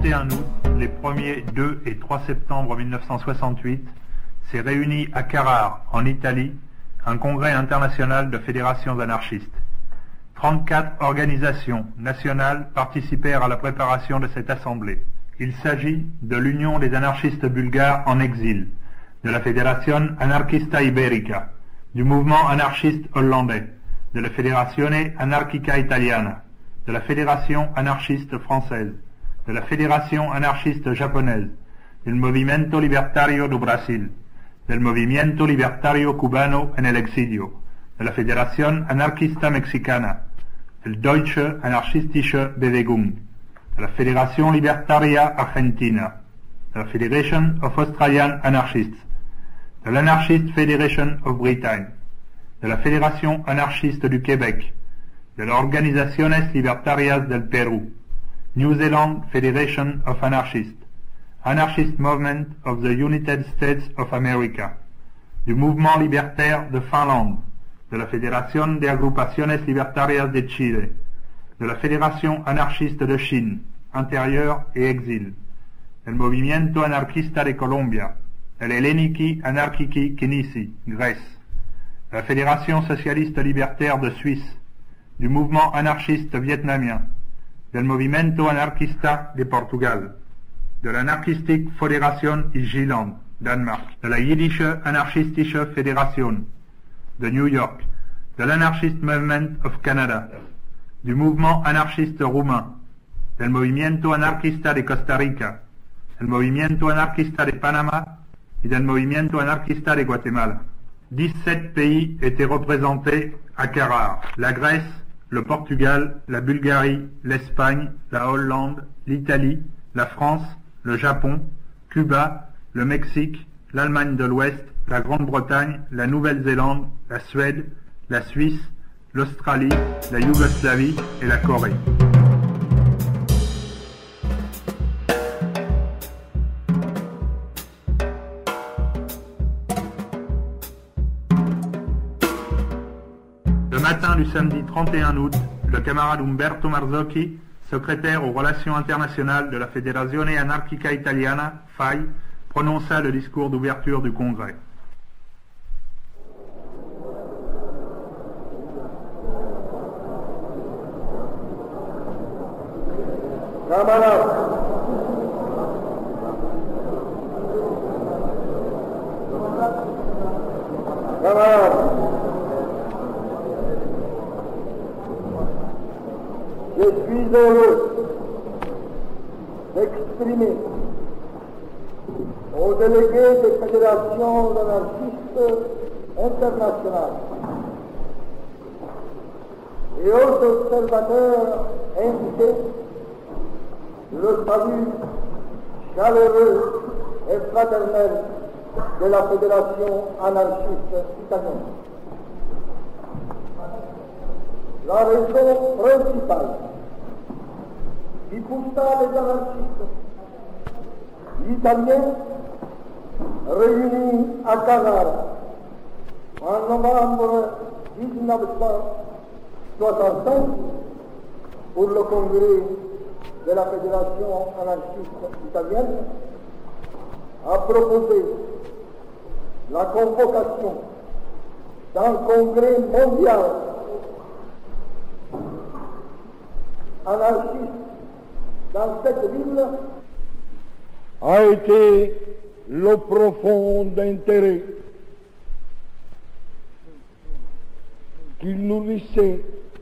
31 août, les 1er, 2 et 3 septembre 1968, s'est réuni à Carrare, en Italie, un congrès international de fédérations anarchistes. 34 organisations nationales participèrent à la préparation de cette assemblée. Il s'agit de l'Union des anarchistes bulgares en exil, de la Fédération Anarchista Ibérica, du mouvement anarchiste hollandais, de la Federazione Anarchica Italiana, de la Fédération anarchiste française, de la Fédération anarchiste japonaise, del Movimiento Libertario do Brasil, del Movimiento Libertario Cubano en el Exilio, de la Federación Anarchista Mexicana, del Deutsche Anarchistische Bewegung, de la Federación Libertaria Argentina, de la Federation of Australian Anarchists, de l'Anarchist Federation of Britain, de la Fédération anarchiste du Québec, de las Organizaciones Libertarias del Perú, New Zealand Federation of Anarchists, Anarchist Movement of the United States of America, du Mouvement Libertaire de Finlande, de la Fédération de Agrupaciones Libertarias de Chile, de la Fédération anarchiste de Chine, intérieur et exil, del Movimiento Anarquista de Colombia, del Helleniki Anarchiki Kinisi, Grèce, de la Fédération socialiste libertaire de Suisse, du mouvement anarchiste vietnamien, del Movimiento Anarquista de Portugal, de l'Anarchistic Federation Island, Danemark, de la Jiddische Anarchistische Federation de New York, de l'Anarchist Movement of Canada, du mouvement anarchiste roumain, del Movimiento Anarquista de Costa Rica, del Movimiento Anarquista de Panama et del Movimiento Anarquista de Guatemala. 17 pays étaient représentés à Carrare: la Grèce, le Portugal, la Bulgarie, l'Espagne, la Hollande, l'Italie, la France, le Japon, Cuba, le Mexique, l'Allemagne de l'Ouest, la Grande-Bretagne, la Nouvelle-Zélande, la Suède, la Suisse, l'Australie, la Yougoslavie et la Corée. Le matin du samedi 31 août, le camarade Umberto Marzocchi, secrétaire aux relations internationales de la Federazione Anarchica Italiana, FAI, prononça le discours d'ouverture du congrès. Je suis heureux d'exprimer aux délégués des fédérations anarchistes internationales et aux observateurs invités le salut chaleureux et fraternel de la Fédération anarchiste italienne. La raison principale qui poussa les anarchistes italiens réunis à Carrare en novembre 1965 pour le congrès de la Fédération anarchiste italienne a proposé la convocation d'un congrès mondial anarchiste dans cette ville a été le profond intérêt qu'il nourrissait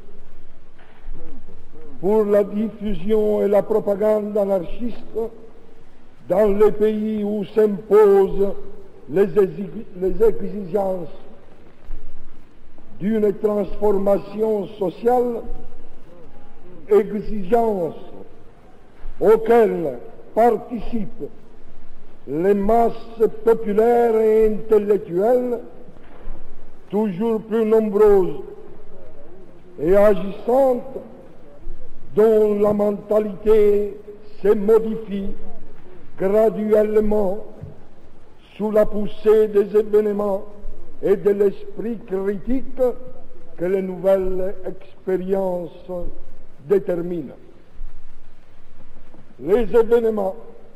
pour la diffusion et la propagande anarchiste dans les pays où s'imposent les exigences d'une transformation sociale, exigences auxquelles participent les masses populaires et intellectuelles, toujours plus nombreuses et agissantes, dont la mentalité se modifie graduellement sous la poussée des événements et de l'esprit critique que les nouvelles expériences déterminent. les événements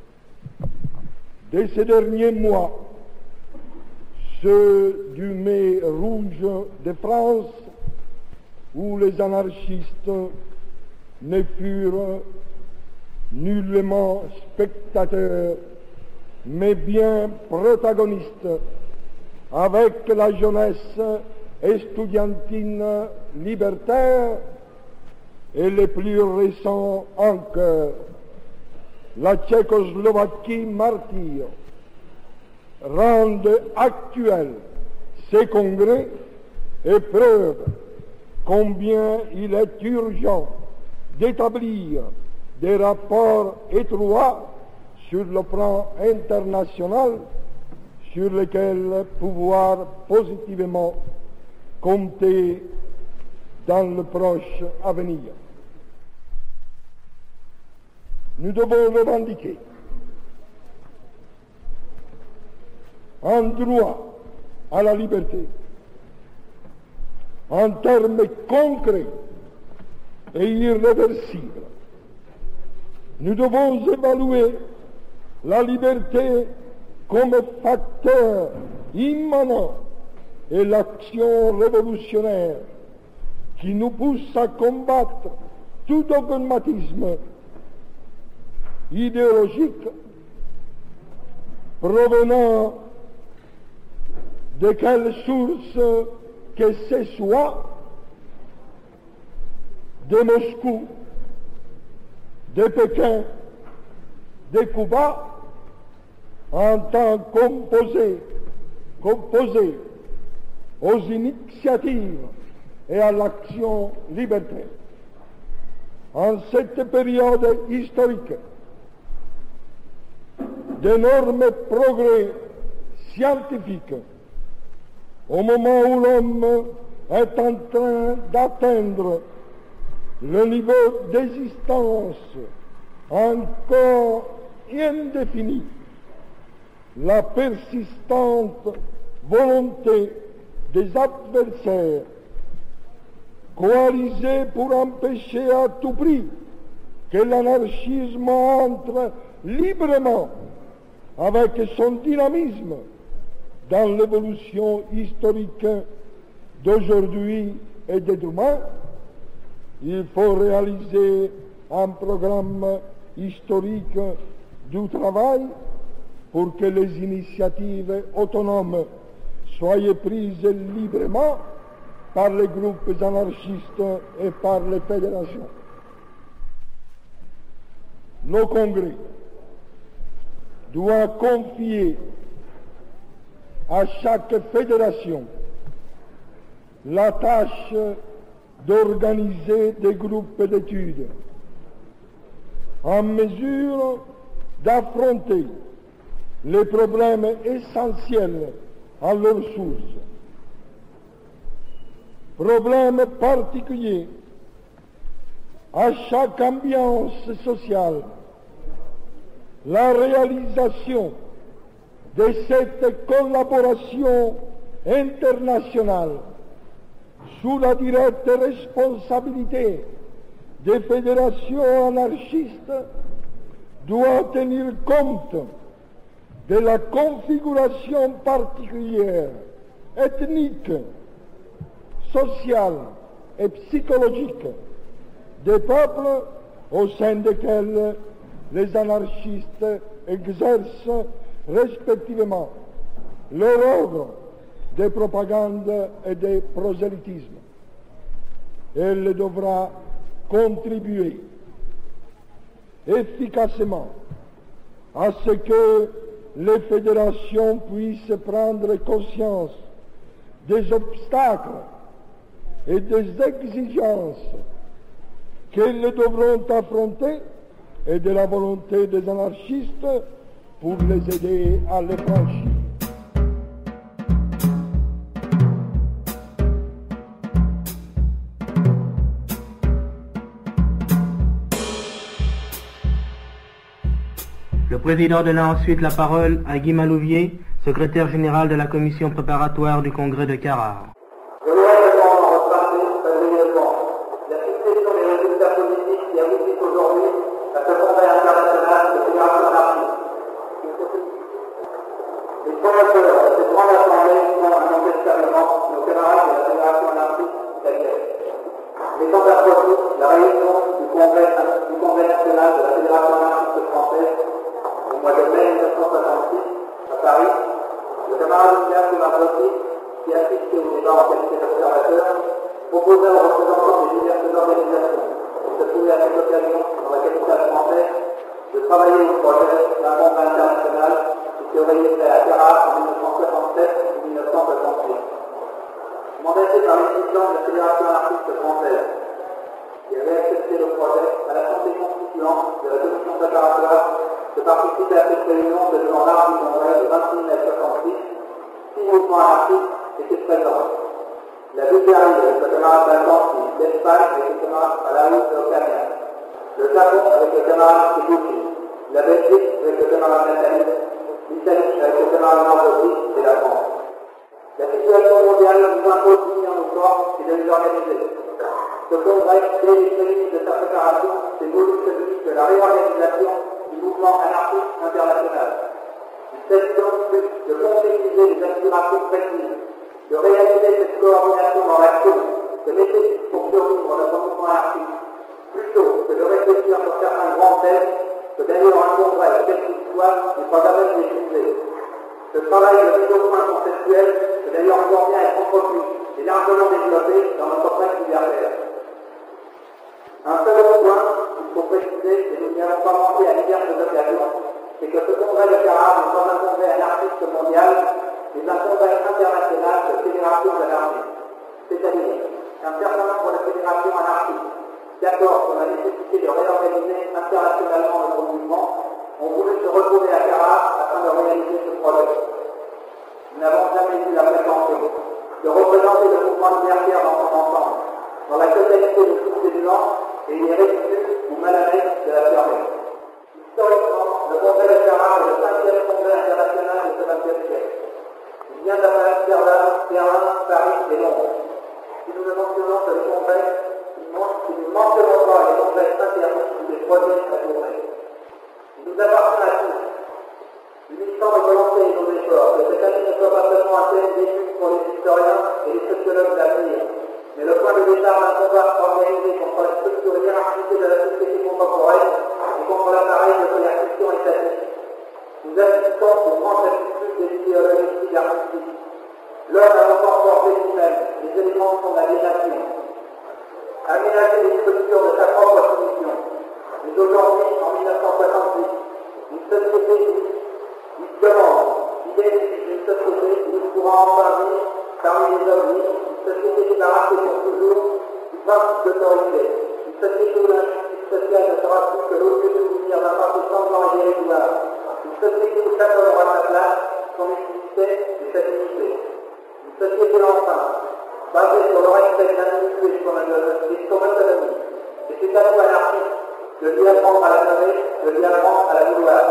de ces derniers mois, ceux du mai rouge de France, où les anarchistes ne furent nullement spectateurs, mais bien protagonistes, avec la jeunesse estudiantine libertaire et les plus récents encore, la Tchécoslovaquie martyre, rendent actuels ces congrès et preuve combien il est urgent d'établir des rapports étroits sur le plan international sur lesquels pouvoir positivement compter dans le proche avenir. Nous devons revendiquer un droit à la liberté en termes concrets et irréversibles. Nous devons évaluer la liberté comme facteur immanent et l'action révolutionnaire qui nous pousse à combattre tout dogmatisme idéologique provenant de quelle source que ce soit, de Moscou, de Pékin, de Cuba, en tant qu'opposé aux initiatives et à l'action libertaire. En cette période historique, d'énormes progrès scientifiques, au moment où l'homme est en train d'atteindre le niveau d'existence encore indéfini, la persistante volonté des adversaires, coalisés pour empêcher à tout prix que l'anarchisme entre librement avec son dynamisme dans l'évolution historique d'aujourd'hui et de demain, il faut réaliser un programme historique du travail pour que les initiatives autonomes soient prises librement par les groupes anarchistes et par les fédérations. Le Congrès doit confier à chaque fédération la tâche d'organiser des groupes d'études en mesure d'affronter les problèmes essentiels à leur source. Problèmes particuliers à chaque ambiance sociale, la réalisation de cette collaboration internationale sous la directe responsabilité des fédérations anarchistes doit tenir compte de la configuration particulière, ethnique, sociale et psychologique des peuples au sein desquels les anarchistes exercent respectivement leur œuvre de propagande et de prosélytisme. Elle devra contribuer efficacement à ce que les fédérations puissent prendre conscience des obstacles et des exigences qu'elles devront affronter et de la volonté des anarchistes pour les aider à les franchir. Le président donna ensuite la parole à Guy Malouvier, secrétaire général de la commission préparatoire du congrès de Carrare. Je voudrais également reparler très brièvement la succession des résultats politiques qui aboutissent aujourd'hui à ce congrès international mois de mai 1966, à Paris, le camarade Ignace Margotti, qui assistait au débat en qualité d'observateur, proposa aux représentants des diverses organisations qui se trouvaient à cette occasion dans la capitale française de travailler au projet d'un congrès international qui serait fait à Carrare en 1967 ou 1968. Mandaté par les dirigeants de la Fédération anarchiste française, qui avait accepté le projet à l'Assemblée constituante de la commission préparatoire de participer à cette réunion devant l'art du congrès de 26 mai 66, 6 mouvements anarchistes étaient présents. La Bulgarie avec le camarade Balkanski, l'Espagne avec le camarade Alaoui Okamian, le Japon avec le camarade Kikuchi, la Belgique avec le camarade Nathalie, l'Italie avec le camarade Margotti et la France. La situation mondiale nous impose d'unir nos forces et de les organiser. Ce congrès, dès les prémices de sa préparation, s'est voulu celui de la réorganisation du mouvement anarchiste international. Il s'agit donc plus de concrétiser les aspirations précises, de réaliser cette coordination dans l'action, de nécessite pour survivre notre mouvement anarchiste, plutôt que de réfléchir sur certains grands thèmes, que d'ailleurs un congrès, quel qu'il soit, n'est pas à même d'épuiser. Ce travail de mise au point conceptuel peut d'ailleurs encore bien être entrepris et largement développé dans notre presse libertaire. Un second point qu'il faut préciser, et nous n'y avons pas manqué à diverses occasions, c'est que ce congrès de Carrare n'est pas un congrès anarchiste mondial, mais un congrès international de fédérations anarchistes, c'est-à-dire un certain nombre de fédérations anarchistes, d'accord sur la nécessité de réorganiser internationalement notre mouvement, ont voulu se retrouver à Carrare afin de réaliser ce projet. Nous n'avons jamais eu la prétention de représenter le mouvement libertaire dans son ensemble, dans la totalité de tous ses nuances, et il est ridicule ou malhonnête de la fermer. Historiquement, le congrès de Carrare est le 5e congrès international de ce XXe siècle. Il vient d'après Amsterdam, Berlin, Paris et Londres. Si nous ne mentionnons que les congrès, si nous ne mentionnons pas les congrès interdits ou les projets à tourner. Il nous appartient à tous, unissant nos volontés et nos efforts, que cette année ne soit pas seulement un thème d'étude pour les historiens et les sociologues d'avenir, mais le point de départ d'un combat organisé contre la structure hiérarchisée de la société contemporaine et contre l'appareil de coercition étatique. Nous assistons aux grandes attitudes des idéologies artistiques. L'homme a encore porté lui-même les éléments de son aliénation, aménager les structures de sa propre soumission. Mais aujourd'hui, en 1968, une société qui demande, l'idée d'une société où nous pourrons enfin vivre parmi les hommes libres, une société débarrassée pour toujours du principe d'autorité, une société où l'injustice sociale ne sera plus que l'odieux souvenir d'un passé sanglant et dérisoire, une société où chaque homme aura sa place, son utilité et sa dignité, une société enfin, basée sur le respect de l'individu et son autonomie. Et c'est à nous anarchistes de lui apprendre à la nommer, de lui apprendre à la vouloir.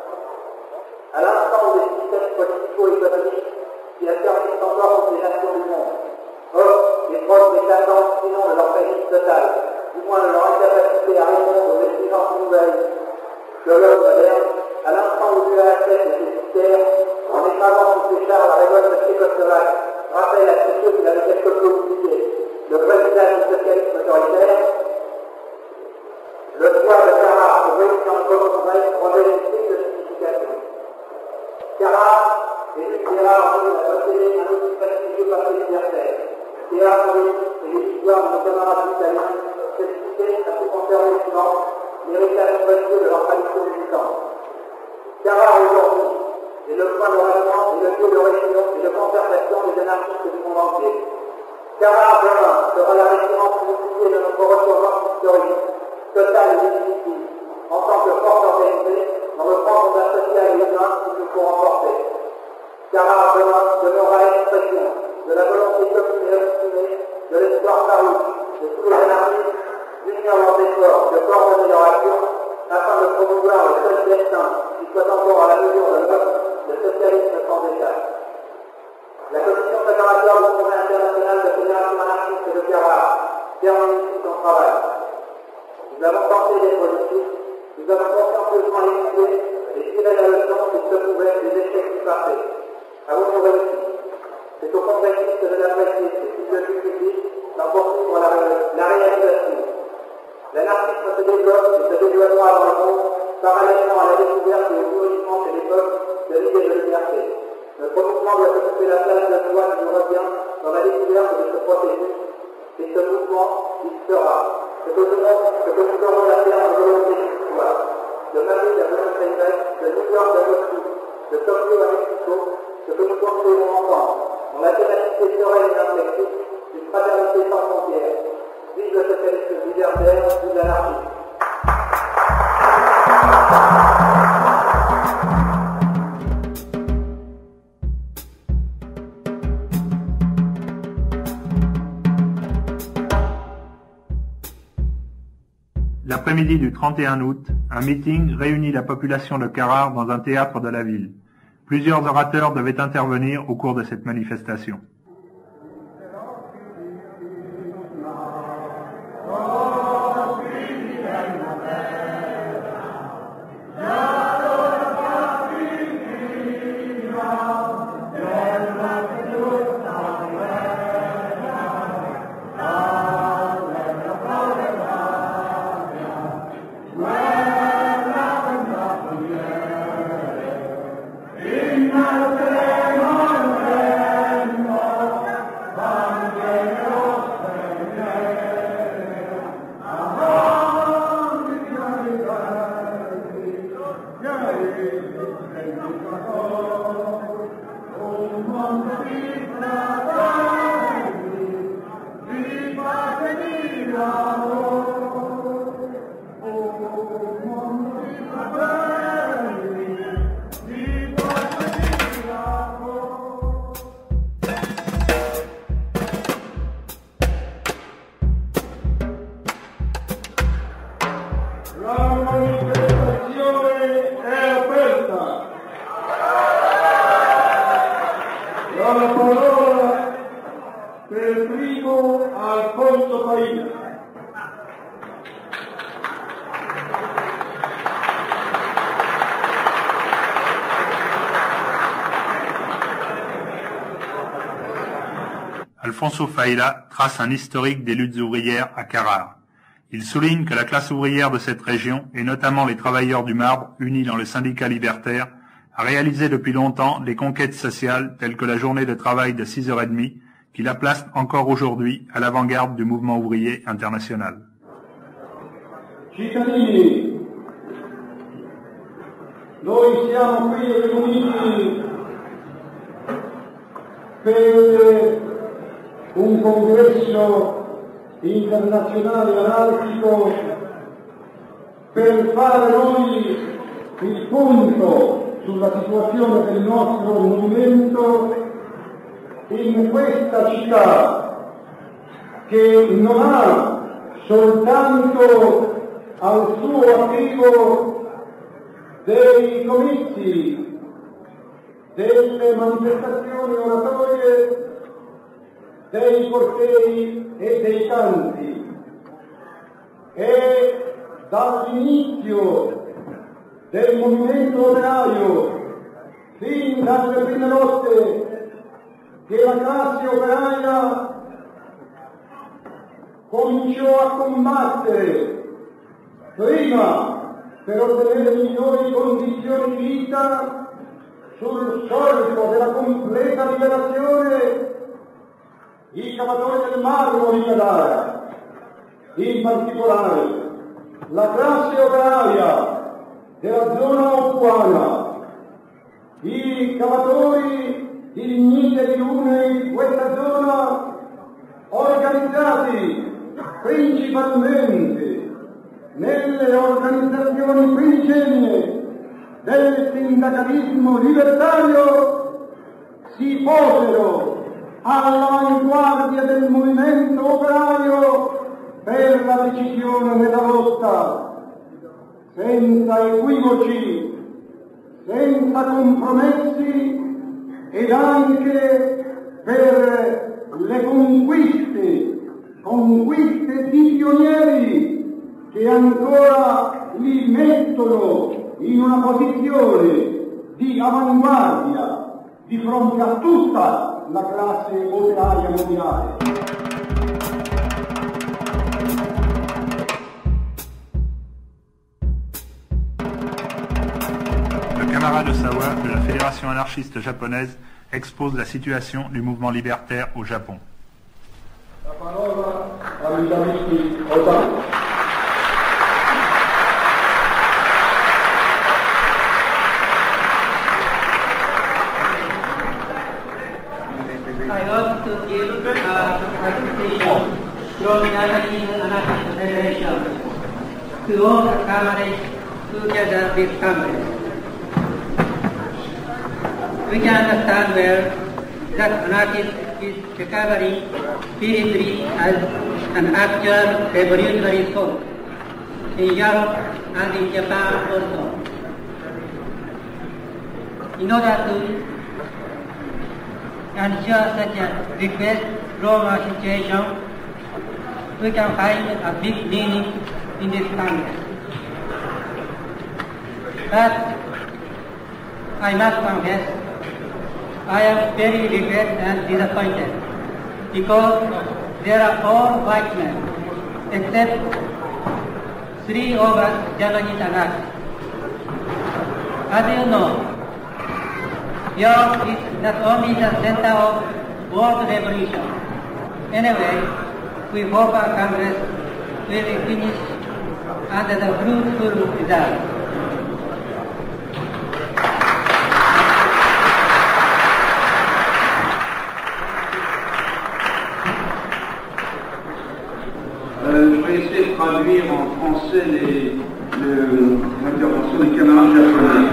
À l'instant où les systèmes politico-économiques qui asservissent encore toutes les nations du monde offrent les preuves éclatantes, sinon de leur faillite totale, du moins de leur incapacité à répondre aux exigences nouvelles de l'homme moderne, à l'instant où l'URSS et ses militaires, en écrasant sous ses chars la révolte tchécoslovaque, rappellent à tous ceux qui l'avaient quelque peu oublié le vrai visage du socialisme autoritaire, le soir de Carrare pour réussir le congrès revêt une triple signification. Carrare est l'une des rares villes à posséder un outil prestigieux par les libertaires. Théâtre politique et les histoires de nos camarades italiens, cette cité a pu conserver le silence, l'héritage précieux de leur tradition militante. Carrare aujourd'hui est le point de ralliement et le lieu de réunion et de concertation des anarchistes du monde entier. Carrare demain sera la référence unifiée de notre retour historique, total et définitive, en tant que force organisée, dans le plan d'un social et humain qu'il nous faut remporter. Carrare demain demeurera l'expression de la volonté commune et obstinée, de l'espoir farouche de tous les anarchistes, d'unir leurs efforts, de coordonner leur action, afin de promouvoir le seul destin qui soit encore à la mesure de l'homme, le socialisme sans État. La commission préparatoire du congrès international de la Fédération anarchiste de Carrare termine ici son travail. Nous avons tenté d'être positifs, nous avons consciencieusement étudié et tiré la leçon qu'il se pouvait des échecs du passé. Avons-nous réussi? C'est aux congressistes de l'apprécier et s'ils le publient d'en poursuivre la réalisation. L'anarchisme se développe et se développera dans le monde parallèlement à la découverte et au nourrissement porter mon enfant, en maternité sereine et inflexible, une fraternité sans frontières. Vive le socialisme libertaire, vive l'anarchie. L'après-midi du 31 août, un meeting réunit la population de Carrare dans un théâtre de la ville. Plusieurs orateurs devaient intervenir au cours de cette manifestation. Alfonso Failla trace un historique des luttes ouvrières à Carrare. Il souligne que la classe ouvrière de cette région, et notamment les travailleurs du marbre unis dans le syndicat libertaire, a réalisé depuis longtemps des conquêtes sociales telles que la journée de travail de 6h30, qui la place encore aujourd'hui à l'avant-garde du mouvement ouvrier international. Cittadini, noi siamo qui riuniti per un congresso internazionale anarchico per fare noi il punto sulla situazione del nostro movimento in questa città che non ha soltanto al suo attivo dei comizi, delle manifestazioni oratorie, dei cortei e dei canti, e dall'inizio del movimento operaio fin dalle prime lotte che la classe operaia cominciò a combattere prima per ottenere migliori condizioni di vita sul solco della completa liberazione. I cavatori del marmo di Carrara, in particolare la classe operaia della zona oppuana, i cavatori di Lignite e di Lune in questa zona, organizzati principalmente nelle organizzazioni primigennie del sindacalismo libertario, si posero all'avanguardia del movimento operaio per la decisione della lotta, senza equivoci, senza compromessi, ed anche per le conquiste di pionieri che ancora li mettono in una posizione di avanguardia di fronte a tutta la classe operaia mondiale. Le camarade de Savoie de la Fédération anarchiste japonaise expose la situation du mouvement libertaire au Japon. La parola agli amici Otaku. from Japanese Anarchist Federation to all the comrades together with Congress. We can understand well that anarchism is recovering vividly as an actual revolutionary force in Europe and in Japan also. In order to ensure such a request from our situation, we can find a big meaning in this Congress. But I must confess, I am very regret and disappointed because there are all white men except 3 of us Japanese anarchists. As you know, Europe is not only the center of world revolution. Anyway, we hope our Congress will be finished under the fruitful result. Je vais essayer de traduire en français l'intervention des camarades japonais.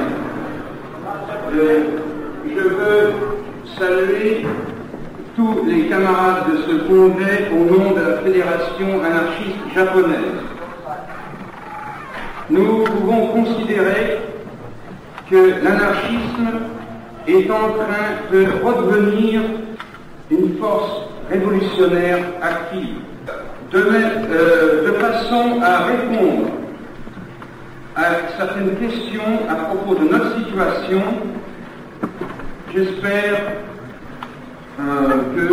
Je veux saluer tous les camarades de ce congrès au nom de la Fédération anarchiste japonaise. Nous pouvons considérer que l'anarchisme est en train de redevenir une force révolutionnaire active. De façon à répondre à certaines questions à propos de notre situation, j'espère que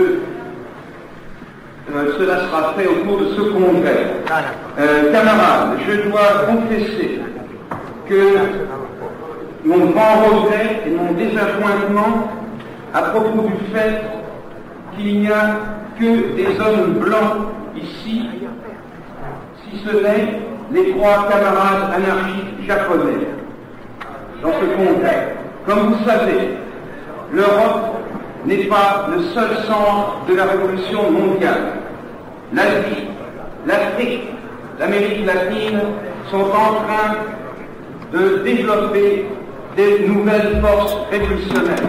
cela sera fait au cours de ce congrès. Camarades, je dois confesser que mon grand regret et mon désappointement à propos du fait qu'il n'y a que des hommes blancs ici, si ce n'est les 3 camarades anarchistes japonais dans ce congrès. Comme vous savez, l'Europe n'est pas le seul centre de la révolution mondiale. L'Asie, l'Afrique, l'Amérique latine sont en train de développer des nouvelles forces révolutionnaires.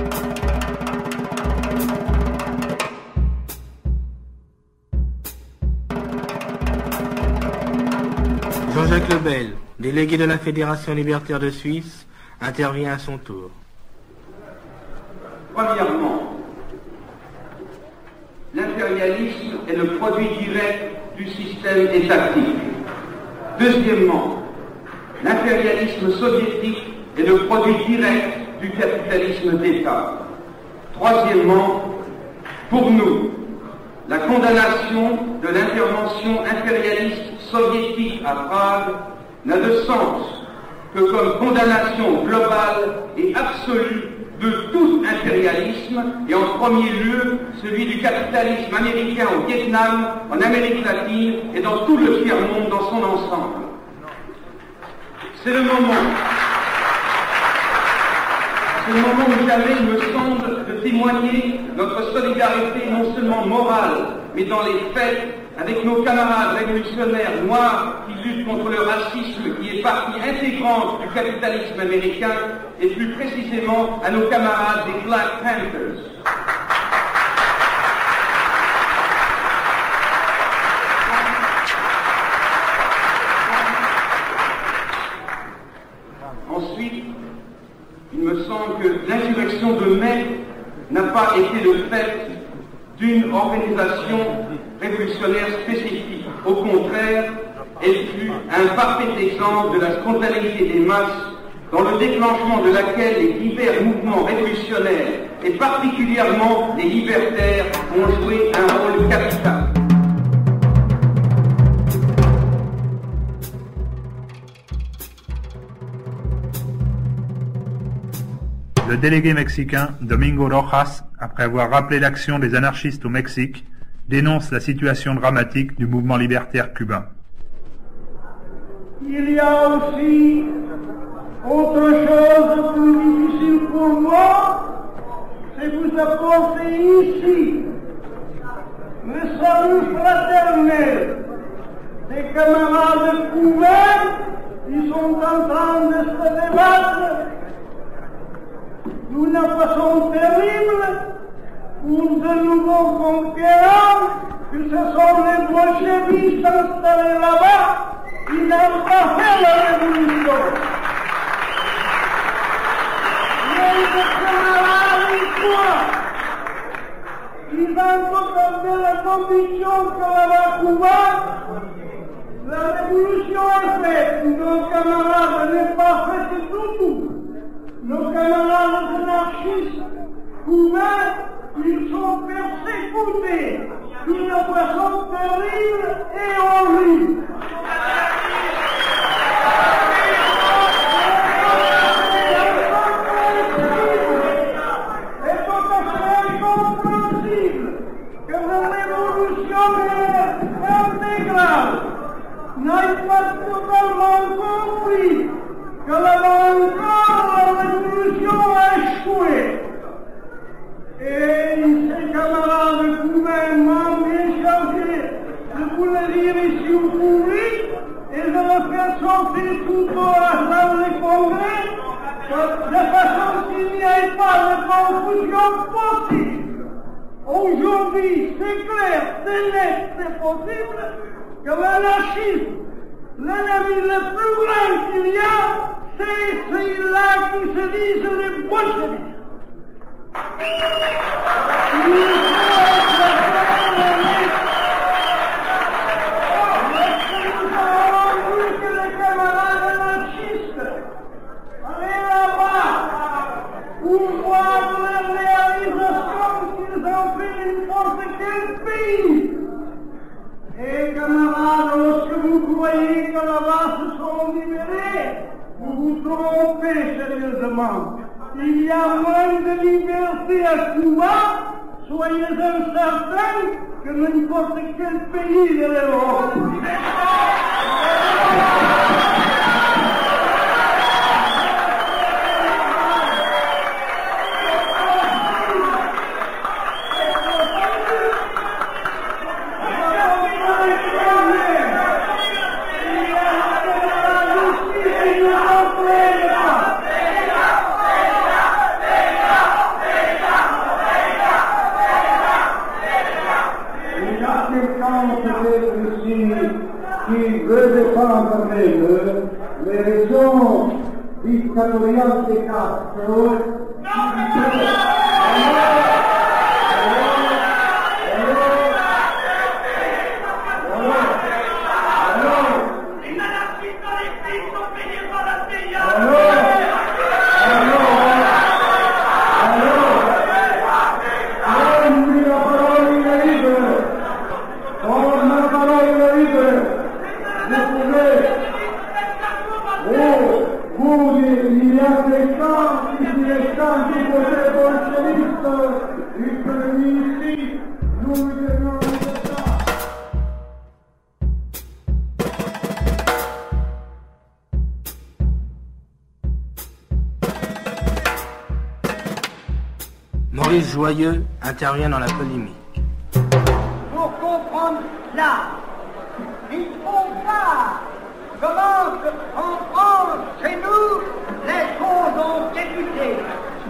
Jean-Jacques Lebel, délégué de la Fédération libertaire de Suisse, intervient à son tour. Premièrement, l'impérialisme est le produit direct du système étatique. Deuxièmement, l'impérialisme soviétique est le produit direct du capitalisme d'État. Troisièmement, pour nous, la condamnation de l'intervention impérialiste soviétique à Prague n'a de sens que comme condamnation globale et absolue de tout impérialisme, et en premier lieu celui du capitalisme américain au Vietnam, en Amérique latine et dans tout le tiers-monde dans son ensemble. C'est le moment où jamais, il me semble, de témoigner notre solidarité non seulement morale, mais dans les faits, avec nos camarades révolutionnaires noirs qui luttent contre le racisme qui est partie intégrante du capitalisme américain, et plus précisément à nos camarades des Black Panthers. Ensuite, il me semble que l'insurrection de mai n'a pas été le fait d'une organisation révolutionnaire spécifique. Au contraire, elle fut un parfait exemple de la spontanéité des masses dans le déclenchement de laquelle les divers mouvements révolutionnaires et particulièrement les libertaires ont joué un rôle capital. Le délégué mexicain Domingo Rojas, après avoir rappelé l'action des anarchistes au Mexique, dénonce la situation dramatique du mouvement libertaire cubain. Il y a aussi autre chose de plus difficile pour moi, c'est vous apporter ici le salut fraternel solennel des camarades couverts qui sont en train de se débattre d'une façon terrible pour de nouveaux conquérants, que ce sont les bolchevistes installés là-bas qui n'ont pas fait la révolution. Mais les camarades, ils croient. Ils ont totalement la conviction que là-bas, Cuba, la révolution est faite. Nos camarades n'est pas faite du tout. Nos camarades anarchistes cubains, ils sont persécutés d'une façon terrible et horrible. C'est tout à fait incompréhensible que la révolution intégrale n'ait pas totalement compris que là-bas encore la révolution a échoué. Et ces camarades cubains m'ont bien chargé de vous le dire ici au public et de le faire sortir tout à la salle des congrès de façon qu'il n'y ait pas de confusion possible. Aujourd'hui, c'est clair, c'est net, c'est possible que l'anarchisme, l'ennemi le plus grand qu'il y a, c'est celui-là qui se disent les bolcheviks. Nous avons vu que les camarades anarchistes allaient là-bas pour voir la réalisation qu'ils ont fait n'importe quel pays. Et camarades, lorsque vous croyez que là-bas se sont libérés, vous vous trompez sérieusement. Il y a moins de liberté à Cuba, soyez certains que n'importe quel pays de l'Europe. Qui veut défendre les raisons dictatoriales des Castro. Maurice Joyeux intervient dans la polémique. Pour comprendre cela, il faut voir comment en France, chez nous, les choses ont débuté.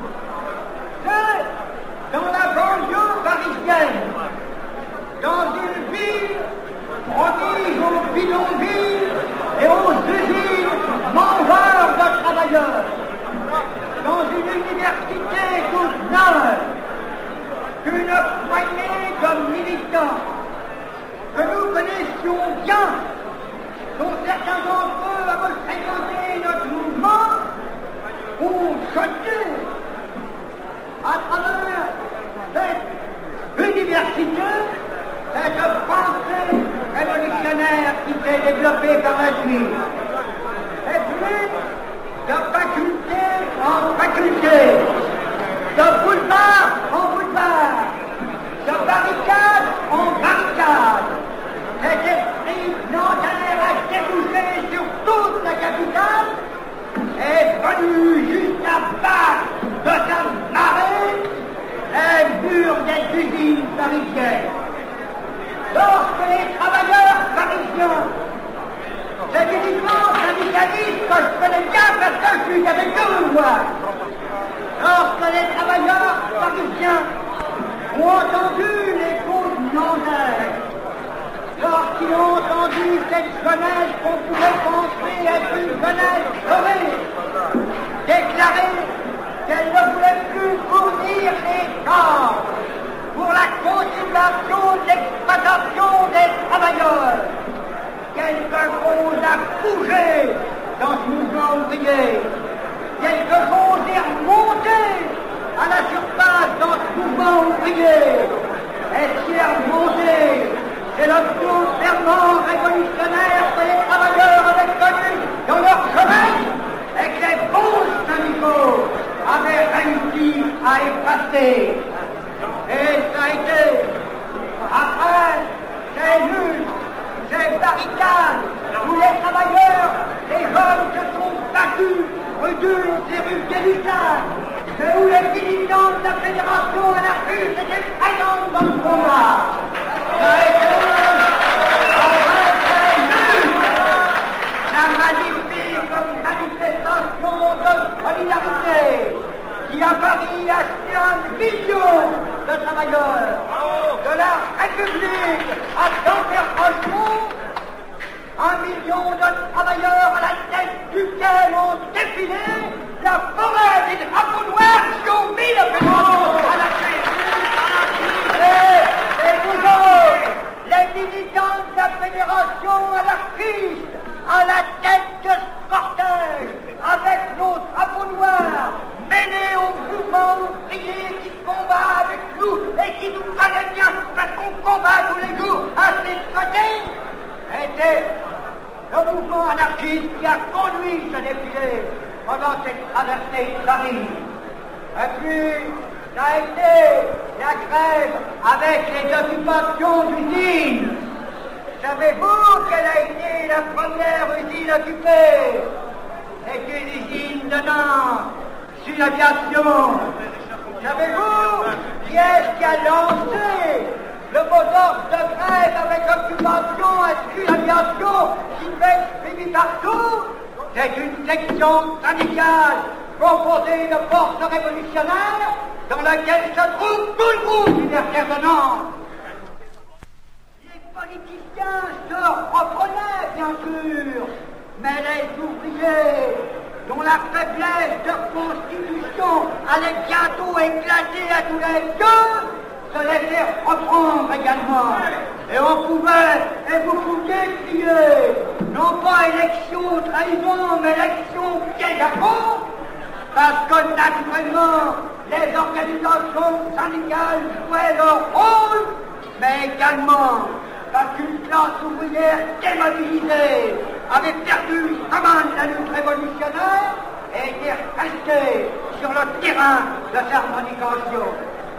C'est dans la banlieue parisienne, dans une ville promise aux bidonvilles et aux usines mangeurs de travailleurs, dans une université toute neuve, qu'une poignée de militants que nous connaissions bien, dont certains d'entre eux avaient fréquenté notre mouvement, ont jeté à travers cette université cette pensée révolutionnaire qui s'est développée par la suite. Et puis, de faculté en faculté, de boulevard en boulevard, de barricade en barricade, cet esprit nantaise a débouché sur toute la capitale, est venu jusqu'à battre de sa marée les murs des usines parisiennes. Lorsque les travailleurs lorsque les travailleurs parisiens ont entendu les fausses nangères, lorsqu'ils ont entendu cette jeunesse qu'on pouvait penser être une jeunesse horrible, déclarer qu'elle ne voulait plus fournir les corps pour la continuation de l'exploitation des travailleurs. Quelque chose a bougé dans ce mouvement ouvrier. Quelque chose est remonté à la surface dans ce mouvement ouvrier. Et ce qui est remonté, c'est le plus ferment révolutionnaire que les travailleurs avaient connu dans leur jeunesse et que les bons syndicaux avaient réussi à effacer. Et ça a été, après, ces luttes, ces barricades, où les travailleurs, les jeunes se sont battus rue d'Ulm et rue Gay-Lussac, et où les militants de la Fédération anarchiste étaient présents dans le combat. Ça a été, après ces luttes, la magnifique manifestation de solidarité qui à Paris a acheté 1 million de travailleurs de la République à Denfert-Rochemont, 1 million de travailleurs à la tête duquel ont défilé la forêt des drapeaux noirs qui ont mis le pétrole à la tête. Et vous autres, les militants de la Fédération anarchiste, à la tête de ce cortège, avec nos drapeaux noirs, menés au mouvement ouvrier qui combat avec nous et qui nous connaît bien parce qu'on combat tous les jours à ses côtés, était le mouvement anarchiste qui a conduit ce défilé pendant cette traversée de Paris. Et puis, ça a été la grève avec les occupations d'usines. Savez-vous quelle a été la première usine occupée? C'était l'usine de Nantes, sur l'aviation. Savez-vous qui est-ce qui a lancé le mot d'ordre de grève avec occupation et sur l'aviation qui fait suivi partout? C'est une section syndicale composée de forces révolutionnaires dans laquelle se trouve tout le groupe libertaire de Nantes. Les politiciens se reprenaient, bien sûr, mais les ouvriers, dont la faiblesse de constitution allait bientôt éclater à tous les yeux, se laissaient reprendre également. Et on pouvait, et vous pouviez crier, non pas élection trahison, mais élection piège à fond, parce que naturellement, les organisations syndicales jouaient leur rôle, mais également parce qu'une classe ouvrière démobilisée avait perdu sa main de la lutte révolutionnaire et était restée sur le terrain de sa revendication.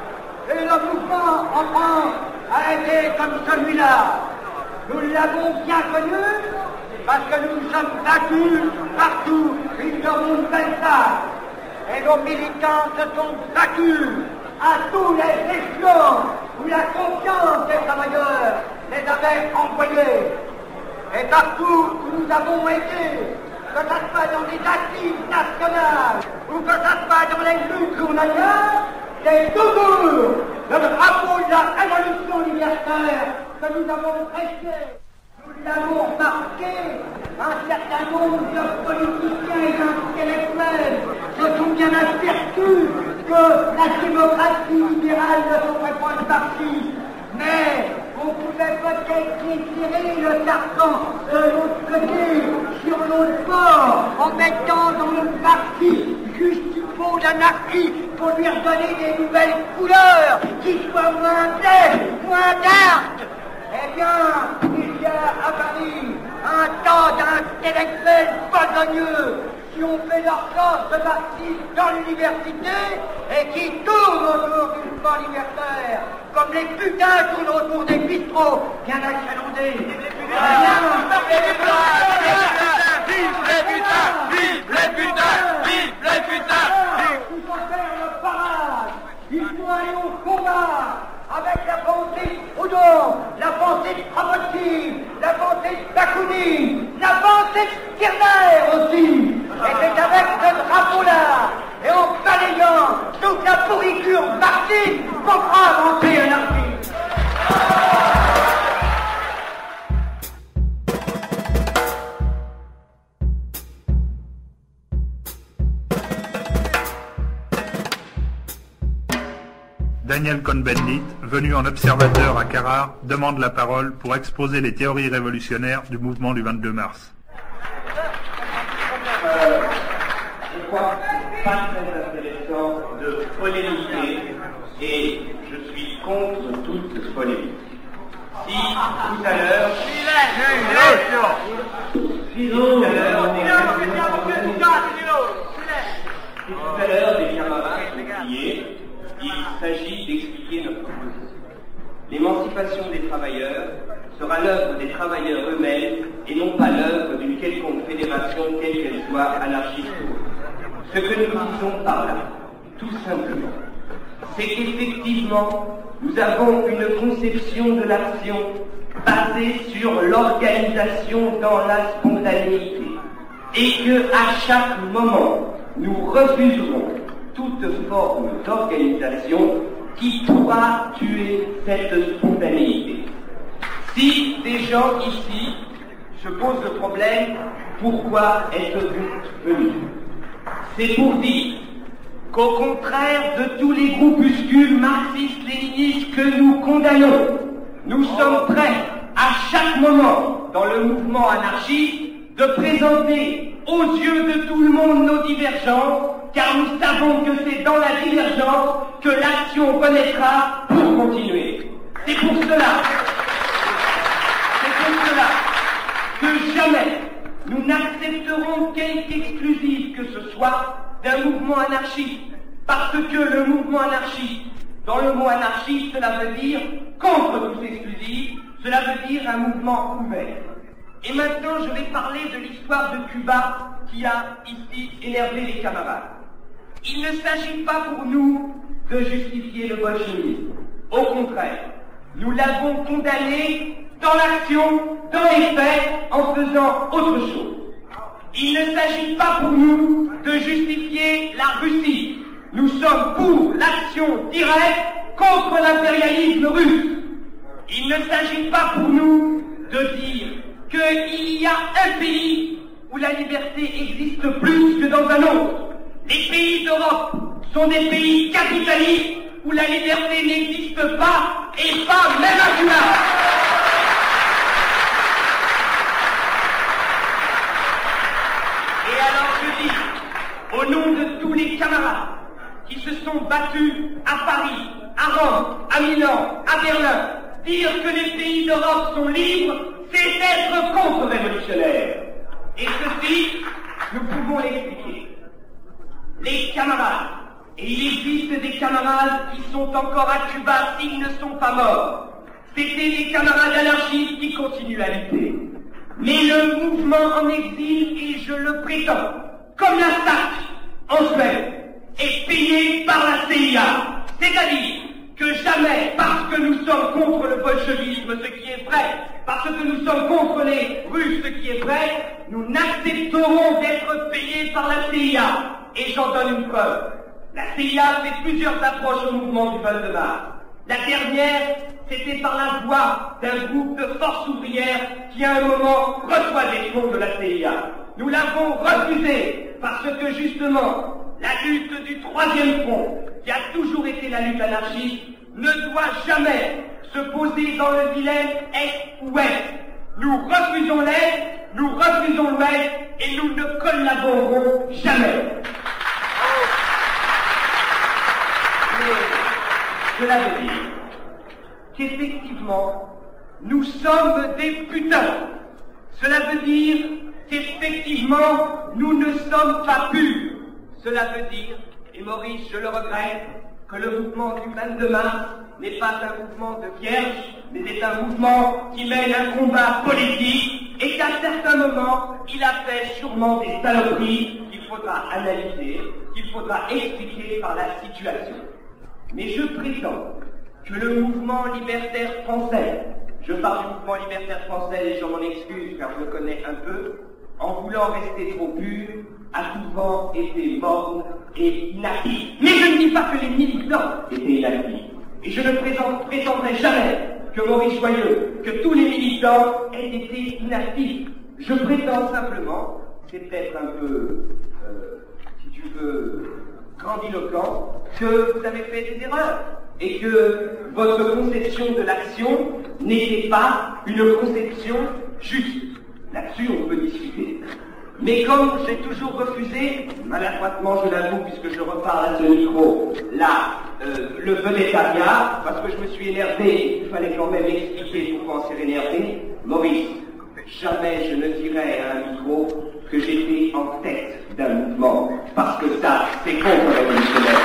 Et le mouvement en France a été comme celui-là. Nous l'avons bien connu parce que nous nous sommes battus partout jusqu'au monde Belfast. Et nos militants se sont battus à tous les échelons où la confiance des travailleurs les avait envoyés. Et partout où nous avons été, que ça soit dans les assises nationales ou que ça soit dans les luttes journalières, c'est toujours le drapeau de la révolution libertaire que nous avons prêché. Nous l'avons remarqué, un certain nombre de politiciens et d'intellectuels se sont bien aperçus que la démocratie libérale ne serait pas une partie, mais on pouvait peut-être tirer le carton de l'autre côté, sur l'autre bord, en mettant dans le parti juste il faut d'anarchie pour lui redonner des nouvelles couleurs qui soient moins bleues, moins dartes. Eh bien, il y a à Paris un tas d'intellectuels besogneux qui ont fait leur classe de marxistes dans l'université et qui tournent autour du mouvement libertaire, comme les putains tournent autour des bistrots bien achalandés. Vive les putains! Vive les putains! Vive les putains! Vive les putains! Il faut faire le parade! Il faut aller au combat! Avec la pensée de Proudhon, la pensée de Kropotkin, la pensée de Bakounine, la pensée de Stirner aussi. Et c'est avec ce drapeau-là, et en balayant toute la pourriture marxiste qu'on fera avancer un artiste. Daniel Cohn-Bendit, venu en observateur à Carrare, demande la parole pour exposer les théories révolutionnaires du mouvement du 22 mars. Je crois pas très intéressant de polémiquer et je suis contre toute polémique. Si tout à l'heure... des camarades ont crié, il s'agit d'expliquer notre position. L'émancipation des travailleurs sera l'œuvre des travailleurs eux-mêmes et non pas l'œuvre d'une quelconque fédération, quelle qu'elle soit, anarchiste. Ce que nous disons par là, tout simplement, c'est qu'effectivement, nous avons une conception de l'action basée sur l'organisation dans la spontanéité et que, à chaque moment, nous refuserons toute forme d'organisation qui pourra tuer cette spontanéité. Si des gens ici se posent le problème, pourquoi êtes-vous venus? C'est pour dire qu'au contraire de tous les groupuscules marxistes-léninistes que nous condamnons, nous sommes prêts à chaque moment dans le mouvement anarchiste de présenter aux yeux de tout le monde nos divergences, car nous savons que c'est dans la divergence que l'action renaîtra pour continuer. C'est pour cela que jamais nous n'accepterons quelque exclusive que ce soit d'un mouvement anarchiste, parce que le mouvement anarchiste, dans le mot anarchiste, cela veut dire contre tous exclusifs, cela veut dire un mouvement ouvert. Et maintenant, je vais parler de l'histoire de Cuba qui a ici énervé les camarades. Il ne s'agit pas pour nous de justifier le bolchevisme. Au contraire, nous l'avons condamné dans l'action, dans les faits, en faisant autre chose. Il ne s'agit pas pour nous de justifier la Russie. Nous sommes pour l'action directe contre l'impérialisme russe. Il ne s'agit pas pour nous de dire qu'il y a un pays où la liberté existe plus que dans un autre. Les pays d'Europe sont des pays capitalistes où la liberté n'existe pas, et pas même à Cuba. Et alors je dis, au nom de tous les camarades qui se sont battus à Paris, à Rome, à Milan, à Berlin, dire que les pays d'Europe sont libres, c'est être contre-révolutionnaire. Et ceci, nous pouvons l'expliquer. Les camarades, et il existe des camarades qui sont encore à Cuba s'ils ne sont pas morts, c'était des camarades anarchistes qui continuent à lutter. Mais le mouvement en exil, et je le prétends, comme la SAC en Suède, est payé par la CIA. C'est-à-dire que jamais, parce que nous sommes contre le bolchevisme, ce qui est vrai, parce que nous sommes contre les Russes, ce qui est vrai, nous n'accepterons d'être payés par la CIA. Et j'en donne une preuve. La CIA fait plusieurs approches au mouvement du 22 mars. La dernière, c'était par la voix d'un groupe de force ouvrière qui à un moment reçoit des fonds de la CIA. Nous l'avons refusé parce que justement, la lutte du troisième front, qui a toujours été la lutte anarchiste, ne doit jamais se poser dans le dilemme est ou est. Nous refusons l'est, nous refusons l'ouest, et nous ne collaborerons jamais. Cela veut dire qu'effectivement, nous sommes des putains. Cela veut dire qu'effectivement, nous ne sommes pas purs. Cela veut dire, et Maurice, je le regrette, que le mouvement du 22 mars n'est pas un mouvement de vierges, mais est un mouvement qui mène un combat politique et qu'à certains moments, il a fait sûrement des saloperies qu'il faudra analyser, qu'il faudra expliquer par la situation. Mais je prétends que le mouvement libertaire français, je parle du mouvement libertaire français et je m'en excuse car je le connais un peu, en voulant rester trop pur, a souvent été morne et inactif. Mais je ne dis pas que les militants étaient inactifs. Et je ne prétendrai jamais que Maurice Joyeux, que tous les militants aient été inactifs. Je prétends simplement, c'est peut-être un peu, si tu veux, grandiloquent, que vous avez fait des erreurs et que votre conception de l'action n'était pas une conception juste. Là-dessus, on peut discuter. Mais comme j'ai toujours refusé, maladroitement je l'avoue puisque je reparle à ce micro, là, le vedettariat, parce que je me suis énervé, il fallait quand même expliquer pourquoi on s'est énervé. Maurice, jamais je ne dirai à un micro que j'étais en tête d'un mouvement, parce que ça, c'est contre-révolutionnaire.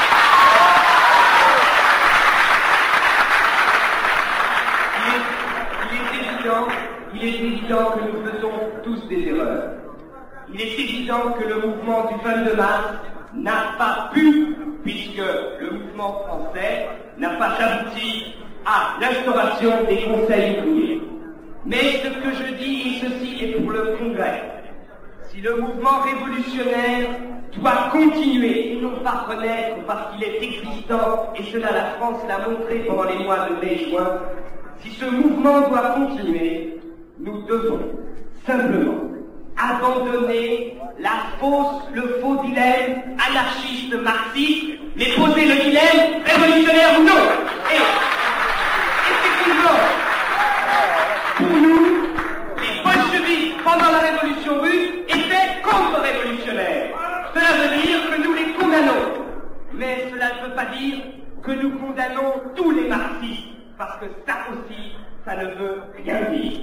Il est évident que nous faisons tous des erreurs. Il est évident que le mouvement du 22 mars n'a pas pu, puisque le mouvement français n'a pas abouti à l'instauration des conseils ouvriers. Mais ce que je dis, et ceci est pour le Congrès, si le mouvement révolutionnaire doit continuer et non pas renaître parce qu'il est existant, et cela la France l'a montré pendant les mois de mai et juin, si ce mouvement doit continuer, nous devons simplement abandonner le faux dilemme anarchiste-marxiste, mais poser le dilemme révolutionnaire ou non. Et effectivement, pour nous, les bolcheviks pendant la révolution russe étaient contre-révolutionnaires. Cela veut dire que nous les condamnons. Mais cela ne veut pas dire que nous condamnons tous les marxistes, parce que ça aussi, ça ne veut rien dire.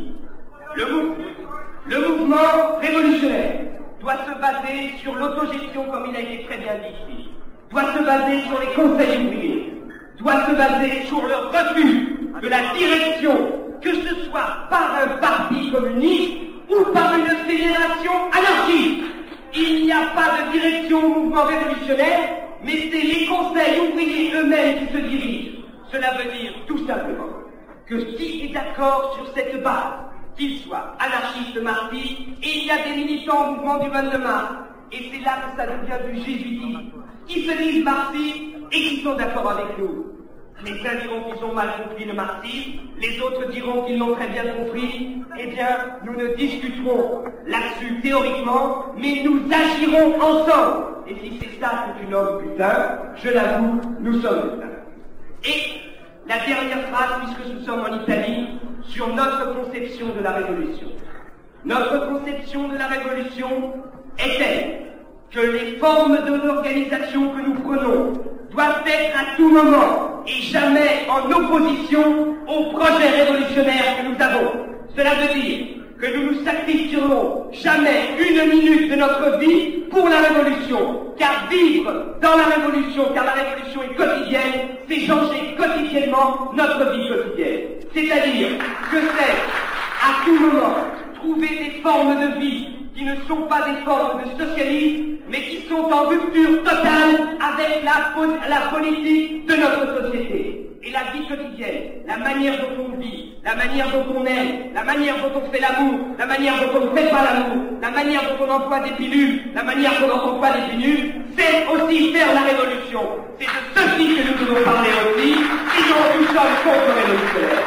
Le mouvement révolutionnaire doit se baser sur l'autogestion, comme il a été très bien dit ici, doit se baser sur les conseils ouvriers, doit se baser sur le refus de la direction, que ce soit par un parti communiste ou par une fédération anarchiste. Il n'y a pas de direction au mouvement révolutionnaire, mais c'est les conseils ouvriers eux-mêmes qui se dirigent. Cela veut dire tout simplement que s'il est d'accord sur cette base, qu'il soit anarchiste, marxiste, et il y a des militants au mouvement du 22 mars, et c'est là que ça devient du jésuitisme, qui se disent marxistes et qui sont d'accord avec nous. Les uns diront qu'ils ont mal compris le marxisme, les autres diront qu'ils l'ont très bien compris. Eh bien, nous ne discuterons là-dessus théoriquement, mais nous agirons ensemble. Et si c'est ça que tu nommes putain, je l'avoue, nous sommes putain. Et la dernière phrase, puisque nous sommes en Italie, sur notre conception de la révolution. Notre conception de la révolution est telle que les formes de l'organisation que nous prenons doivent être à tout moment et jamais en opposition au projet révolutionnaire que nous avons. Cela veut dire que nous ne sacrifierons jamais une minute de notre vie pour la révolution, car vivre dans la révolution, car la révolution est quotidienne, c'est changer quotidiennement notre vie quotidienne. C'est-à-dire que c'est à tout moment trouver des formes de vie qui ne sont pas des formes de socialisme, mais qui sont en rupture totale avec la politique de notre société. Et la vie quotidienne, la manière dont on vit, la manière dont on aime, la manière dont on fait l'amour, la manière dont on ne fait pas l'amour, la manière dont on emploie des pilules, la manière dont on emploie des pilules, c'est aussi faire la révolution. C'est de ceci que nous devons parler aussi, sinon nous sommes contre-révolutionnaires.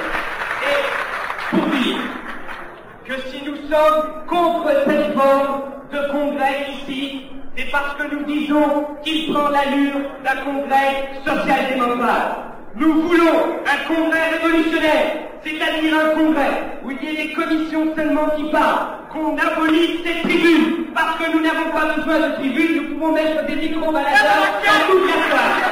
Et pour dire que si nous sommes contre cette forme de congrès ici, c'est parce que nous disons qu'il prend l'allure d'un congrès social-démocrate. Nous voulons un congrès révolutionnaire, c'est-à-dire un congrès où il y ait des commissions seulement qui parlent, qu'on abolisse ces tribunes, parce que nous n'avons pas besoin de tribunes, nous pouvons mettre des micro-baladeurs dans toute la salle.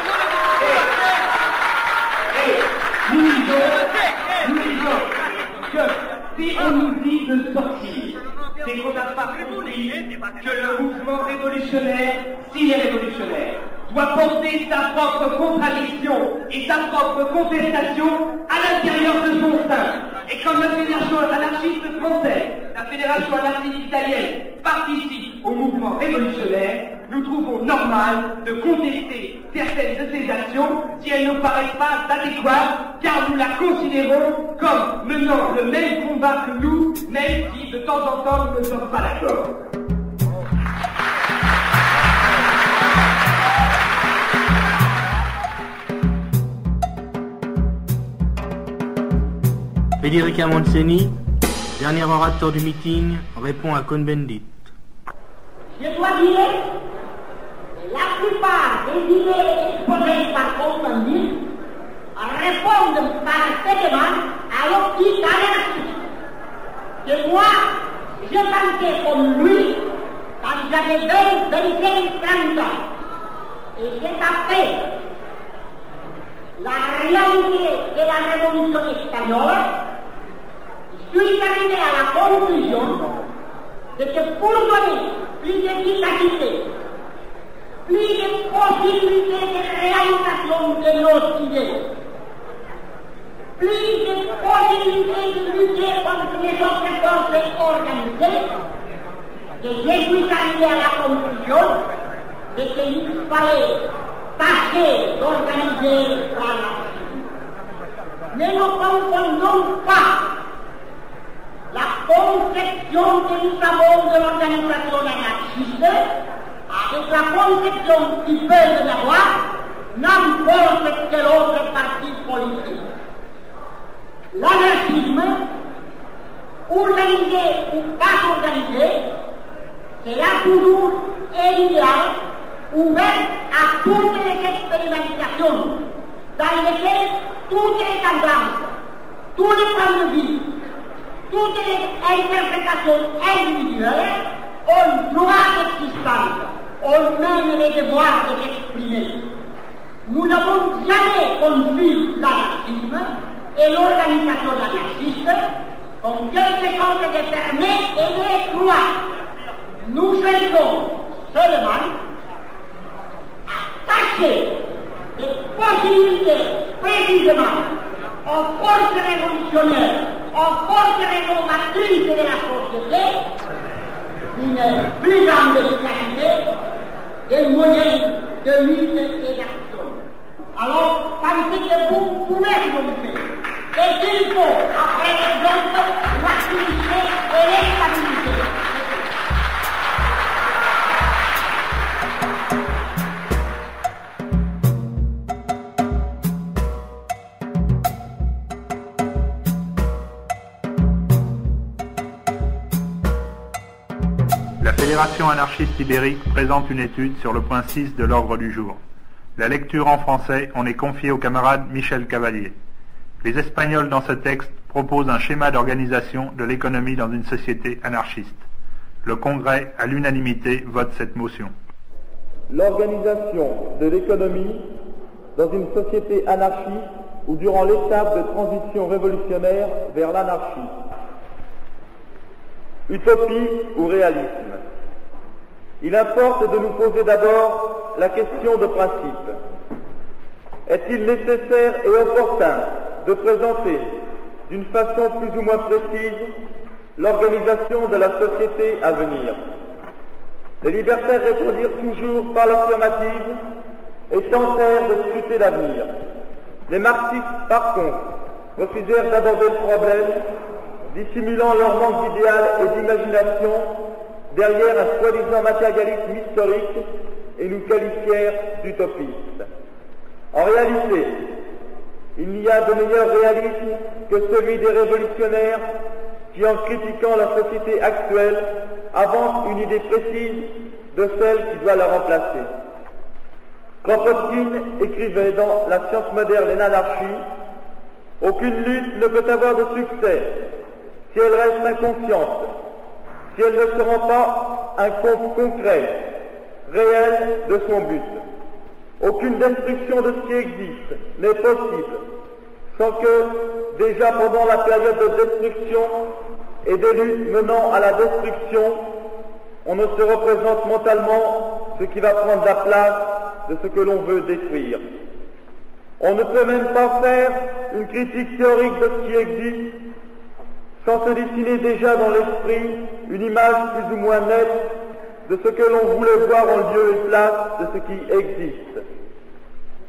Et nous disons que si on nous dit de sortir, c'est qu'on n'a pas compris que le mouvement révolutionnaire, s'il est révolutionnaire, doit porter sa propre contradiction et sa propre contestation à l'intérieur de son sein. Et comme la Fédération anarchiste française, la Fédération anarchiste italienne participe au mouvement révolutionnaire, nous trouvons normal de contester certaines de ces actions organisation si elle ne paraît pas adéquate, car nous la considérons comme menant le même combat que nous, même si de temps en temps nous ne sommes pas d'accord. Federica Montseny, dernier orateur du meeting, répond à Cohn-Bendit. Je dois dire que la plupart des idées exposées par Cohn-Bendit répondent parfaitement à l'optique anarchiste que moi, je pensais comme lui quand j'avais 25 ans. Et c'est après la réalité de la révolution espagnole, je suis arrivé à la conclusion de que pour donner plus d'efficacité, plus de possibilités de réalisation de nos idées, plus de possibilités de lutter contre les autres forces organisées, que je suis arrivé à la conclusion de qu'il fallait tâcher d'organiser l'anarchie. Mais ne confondons pas la conception que nous avons de l'organisation anarchiste avec la conception qui peut y avoir n'importe quel autre parti politique. L'anarchisme, organisé ou pas organisé, sera toujours un idéal ouvert à toutes les expérimentations dans lesquelles toutes les tendances, tous les points de vue, toutes les interprétations individuelles ont droit d'existence, ont même le devoir de s'exprimer. Nous n'avons jamais conçu l'anarchisme et l'organisation anarchiste comme quelque chose de fermé et d'étroit. Nous cherchons seulement à tâcher des possibilités précisément aux forces révolutionnaires, aux forces rénovatrices de la société, une plus grande efficacité des moyens de lutte et d'action. Alors, pensez que vous pouvez remonter et qu'il faut, après l'exemple, l'activité et l'instabilité. La Fédération anarchiste ibérique présente une étude sur le point 6 de l'ordre du jour. La lecture en français en est confiée au camarade Michel Cavalier. Les Espagnols dans ce texte proposent un schéma d'organisation de l'économie dans une société anarchiste. Le Congrès, à l'unanimité, vote cette motion. L'organisation de l'économie dans une société anarchiste ou durant l'étape de transition révolutionnaire vers l'anarchie. Utopie ou réalisme? Il importe de nous poser d'abord la question de principe. Est-il nécessaire et opportun de présenter d'une façon plus ou moins précise l'organisation de la société à venir? Les libertaires répondirent toujours par l'affirmative et tentèrent de scruter l'avenir. Les marxistes, par contre, refusèrent d'aborder le problème, dissimulant leur manque d'idéal et d'imagination derrière un soi-disant matérialisme historique et nous qualifièrent d'utopistes. En réalité, il n'y a de meilleur réalisme que celui des révolutionnaires qui, en critiquant la société actuelle, avancent une idée précise de celle qui doit la remplacer. Kropotkin écrivait dans La science moderne et l'anarchie « Aucune lutte ne peut avoir de succès si elle reste inconsciente, si elle ne se rend pas un compte concret, réel de son but. Aucune destruction de ce qui existe n'est possible sans que, déjà pendant la période de destruction et des luttes menant à la destruction, on ne se représente mentalement ce qui va prendre la place de ce que l'on veut détruire. On ne peut même pas faire une critique théorique de ce qui existe sans se dessiner déjà dans l'esprit une image plus ou moins nette de ce que l'on voulait voir en lieu et place de ce qui existe.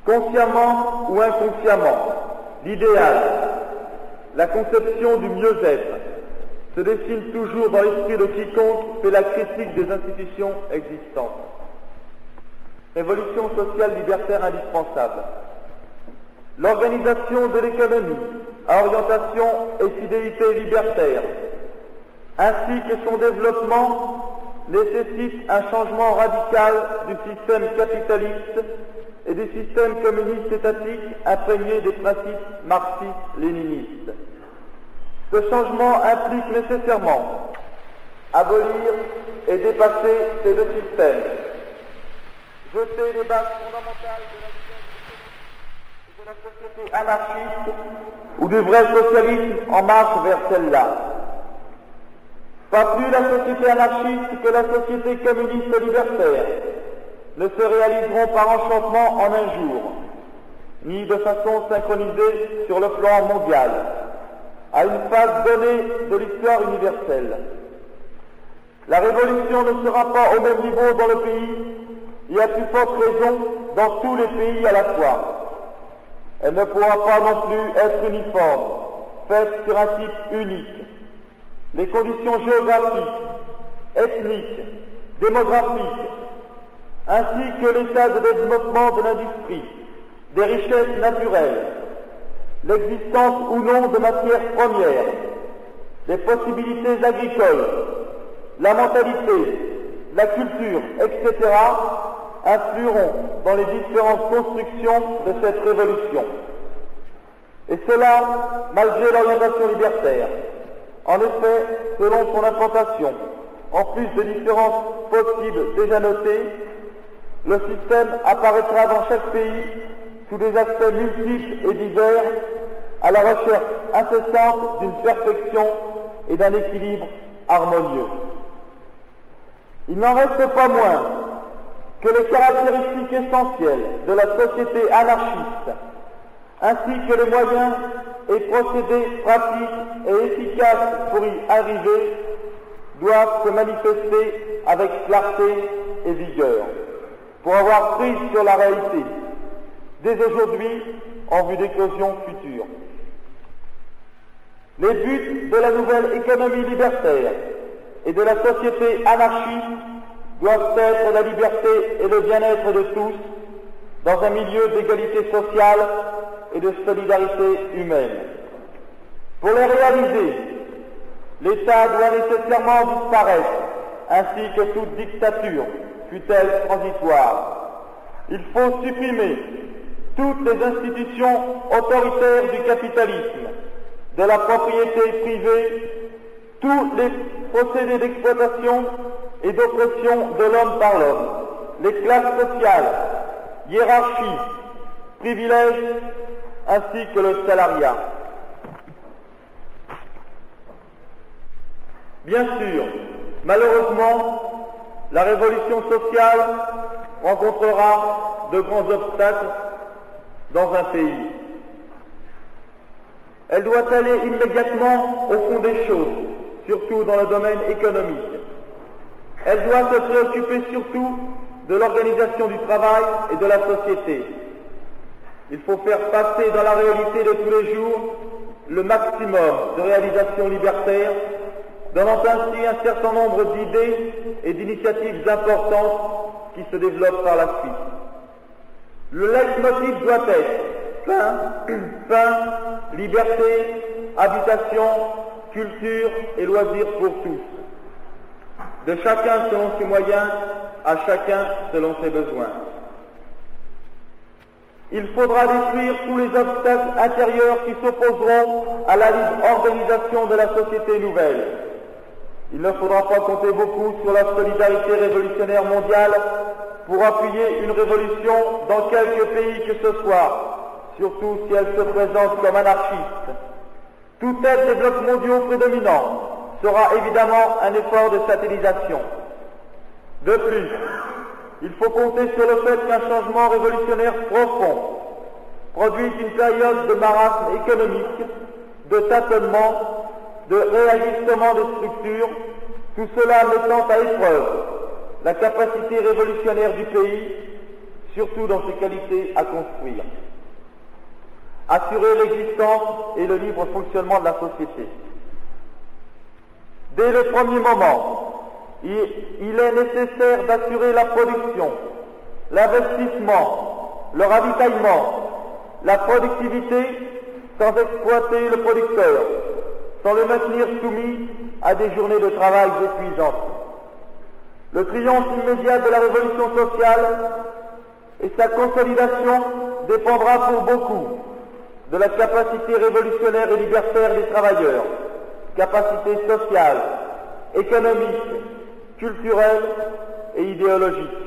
Consciemment ou inconsciemment, l'idéal, la conception du mieux-être, se dessine toujours dans l'esprit de quiconque fait la critique des institutions existantes. Révolution sociale libertaire indispensable. L'organisation de l'économie à orientation et fidélité libertaire, ainsi que son développement, nécessite un changement radical du système capitaliste et du système communiste étatique imprégné des principes marxistes-léninistes. Ce changement implique nécessairement abolir et dépasser ces deux systèmes, jeter les bases fondamentales de la société anarchiste ou du vrai socialisme en marche vers celle-là. Pas plus la société anarchiste que la société communiste libertaire ne se réaliseront par enchantement en un jour, ni de façon synchronisée sur le plan mondial, à une phase donnée de l'histoire universelle. La révolution ne sera pas au même niveau dans le pays, et à plus forte raison dans tous les pays à la fois. Elle ne pourra pas non plus être uniforme, faite sur un type unique. Les conditions géographiques, ethniques, démographiques, ainsi que l'état de développement de l'industrie, des richesses naturelles, l'existence ou non de matières premières, des possibilités agricoles, la mentalité, la culture, etc., influeront dans les différentes constructions de cette révolution. Et cela, malgré l'orientation libertaire. En effet, selon son implantation, en plus de différences possibles déjà notées, le système apparaîtra dans chaque pays sous des aspects multiples et divers, à la recherche incessante d'une perfection et d'un équilibre harmonieux. Il n'en reste pas moins que les caractéristiques essentielles de la société anarchiste, ainsi que les moyens et procédés pratiques et efficaces pour y arriver, doivent se manifester avec clarté et vigueur, pour avoir prise sur la réalité, dès aujourd'hui, en vue d'éclosions futures. Les buts de la nouvelle économie libertaire et de la société anarchiste doivent être la liberté et le bien-être de tous dans un milieu d'égalité sociale et de solidarité humaine. Pour les réaliser, l'État doit nécessairement disparaître, ainsi que toute dictature, fût-elle transitoire. Il faut supprimer toutes les institutions autoritaires du capitalisme, de la propriété privée, tous les procédés d'exploitation et d'oppression de l'homme par l'homme, les classes sociales, hiérarchies, privilèges, ainsi que le salariat. Bien sûr, malheureusement, la révolution sociale rencontrera de grands obstacles dans un pays. Elle doit aller immédiatement au fond des choses, surtout dans le domaine économique. Elle doit se préoccuper surtout de l'organisation du travail et de la société. Il faut faire passer dans la réalité de tous les jours le maximum de réalisations libertaires, donnant ainsi un certain nombre d'idées et d'initiatives importantes qui se développent par la suite. Le leitmotiv doit être pain, liberté, habitation, culture et loisirs pour tous. De chacun selon ses moyens, à chacun selon ses besoins. Il faudra détruire tous les obstacles intérieurs qui s'opposeront à la libre organisation de la société nouvelle. Il ne faudra pas compter beaucoup sur la solidarité révolutionnaire mondiale pour appuyer une révolution dans quelque pays que ce soit, surtout si elle se présente comme anarchiste. Tout aide des blocs mondiaux prédominants sera évidemment un effort de satellisation. De plus, il faut compter sur le fait qu'un changement révolutionnaire profond produit une période de marasme économique, de tâtonnement, de réajustement des structures, tout cela mettant à épreuve la capacité révolutionnaire du pays, surtout dans ses qualités à construire. Assurer l'existence et le libre fonctionnement de la société. Dès le premier moment, il est nécessaire d'assurer la production, l'investissement, le ravitaillement, la productivité sans exploiter le producteur, sans le maintenir soumis à des journées de travail épuisantes. Le triomphe immédiat de la révolution sociale et sa consolidation dépendra pour beaucoup de la capacité révolutionnaire et libertaire des travailleurs, capacité sociale, économique, culturelle et idéologique.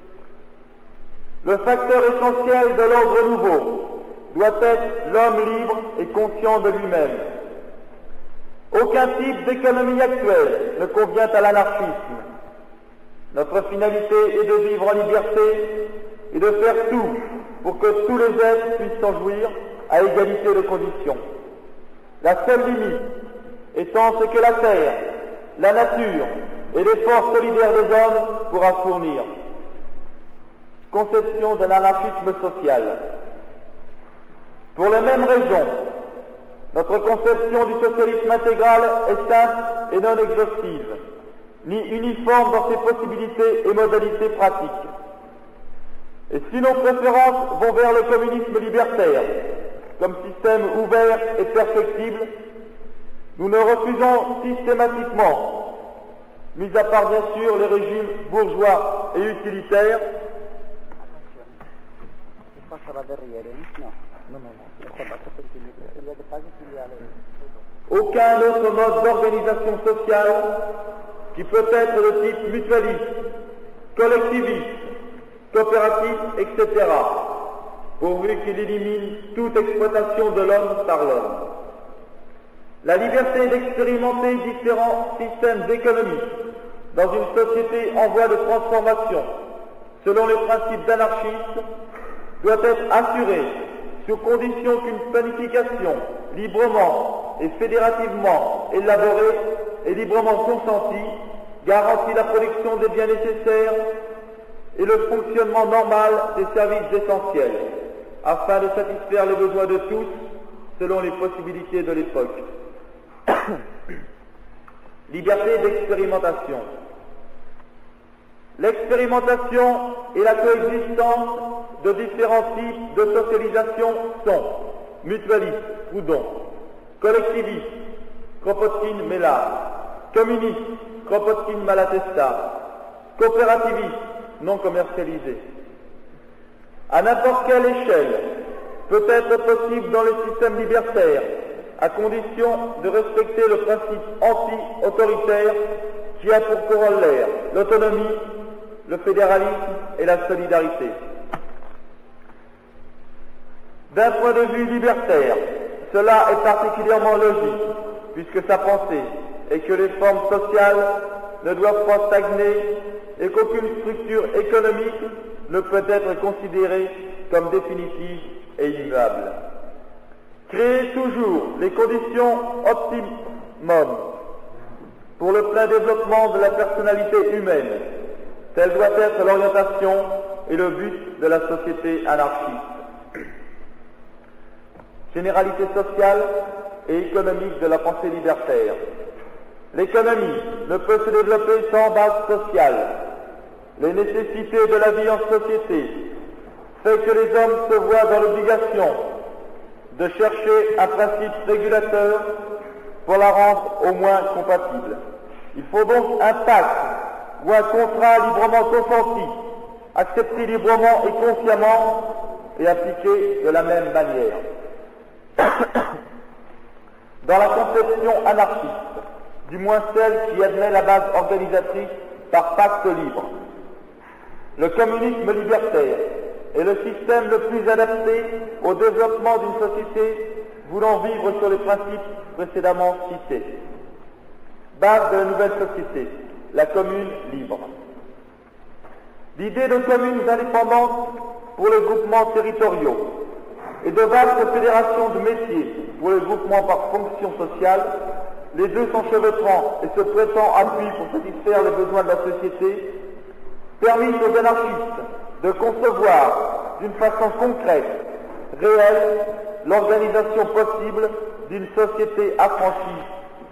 Le facteur essentiel de l'ordre nouveau doit être l'homme libre et conscient de lui-même. Aucun type d'économie actuelle ne convient à l'anarchisme. Notre finalité est de vivre en liberté et de faire tout pour que tous les êtres puissent s'en jouir à égalité de conditions. La seule limite étant ce que la terre, la nature et les forces solidaires des hommes pourra fournir. Conception de l'anarchisme social. Pour les mêmes raisons, notre conception du socialisme intégral est simple et non exhaustive, ni uniforme dans ses possibilités et modalités pratiques. Et si nos préférences vont vers le communisme libertaire, comme système ouvert et perfectible, nous ne refusons systématiquement, mis à part bien sûr les régimes bourgeois et utilitaires, aucun autre mode d'organisation sociale qui peut être de type mutualiste, collectiviste, coopératif, etc., pourvu qu'il élimine toute exploitation de l'homme par l'homme. La liberté d'expérimenter différents systèmes économiques dans une société en voie de transformation, selon les principes d'anarchisme, doit être assurée sous condition qu'une planification librement et fédérativement élaborée et librement consentie garantit la production des biens nécessaires et le fonctionnement normal des services essentiels, afin de satisfaire les besoins de tous selon les possibilités de l'époque. Liberté d'expérimentation. L'expérimentation et la coexistence de différents types de socialisation sont mutualistes, Proudhon, collectivistes, Kropotkin-Mélard, communistes, Kropotkin-Malatesta, coopérativistes, non commercialisés. À n'importe quelle échelle peut être possible dans le système libertaire, à condition de respecter le principe anti-autoritaire qui a pour corollaire l'autonomie, le fédéralisme et la solidarité. D'un point de vue libertaire, cela est particulièrement logique, puisque sa pensée est que les formes sociales ne doivent pas stagner et qu'aucune structure économique ne peut être considérée comme définitive et immuable. Créer toujours les conditions optimum pour le plein développement de la personnalité humaine, telle doit être l'orientation et le but de la société anarchiste. Généralité sociale et économique de la pensée libertaire. L'économie ne peut se développer sans base sociale. Les nécessités de la vie en société fait que les hommes se voient dans l'obligation de chercher un principe régulateur pour la rendre au moins compatible. Il faut donc un pacte ou un contrat librement consenti, accepté librement et consciemment et appliqué de la même manière. Dans la conception anarchiste, du moins celle qui admet la base organisatrice par pacte libre, le communisme libertaire est le système le plus adapté au développement d'une société voulant vivre sur les principes précédemment cités. Base de la nouvelle société, la commune libre. L'idée de communes indépendantes pour les groupements territoriaux et de vastes fédérations de métiers pour les groupements par fonction sociale, les deux s'enchevêtrant et se prêtant appui pour satisfaire les besoins de la société, permis aux anarchistes de concevoir d'une façon concrète, réelle, l'organisation possible d'une société affranchie.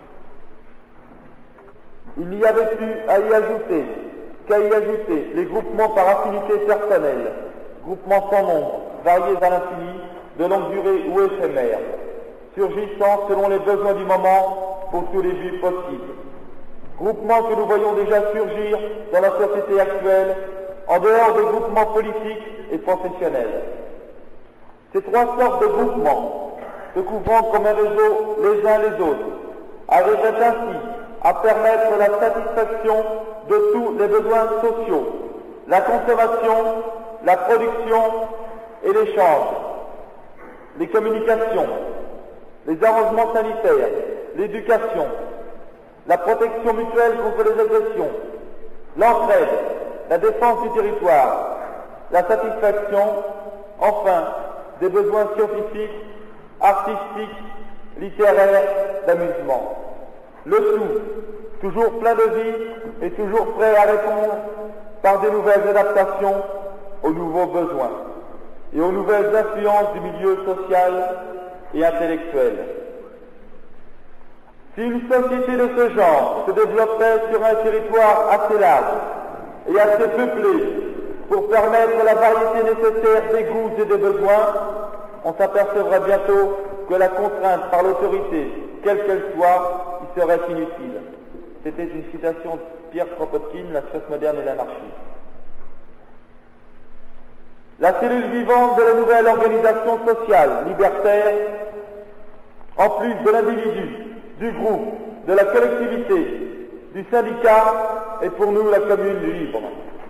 Il n'y avait plus qu'à y ajouter les groupements par affinité personnelle, groupements sans nombre, variés à l'infini, de longue durée ou éphémères, surgissant selon les besoins du moment pour tous les buts possibles. Groupements que nous voyons déjà surgir dans la société actuelle, en dehors des groupements politiques et professionnels. Ces trois sortes de groupements, se couvrant comme un réseau les uns les autres, arriveraient ainsi à permettre la satisfaction de tous les besoins sociaux, la consommation, la production et l'échange, les communications, les arrangements sanitaires, l'éducation, la protection mutuelle contre les agressions, l'entraide, la défense du territoire, la satisfaction, enfin, des besoins scientifiques, artistiques, littéraires, d'amusement. Le tout, toujours plein de vie et toujours prêt à répondre par des nouvelles adaptations aux nouveaux besoins et aux nouvelles influences du milieu social et intellectuel. Si une société de ce genre se développerait sur un territoire assez large et assez peuplé pour permettre la variété nécessaire des goûts et des besoins, on s'apercevrait bientôt que la contrainte par l'autorité, quelle qu'elle soit, y serait inutile. C'était une citation de Pierre Kropotkin, La science moderne et l'anarchie. La cellule vivante de la nouvelle organisation sociale, libertaire, en plus de l'individu, du groupe, de la collectivité, du syndicat, est pour nous la commune libre.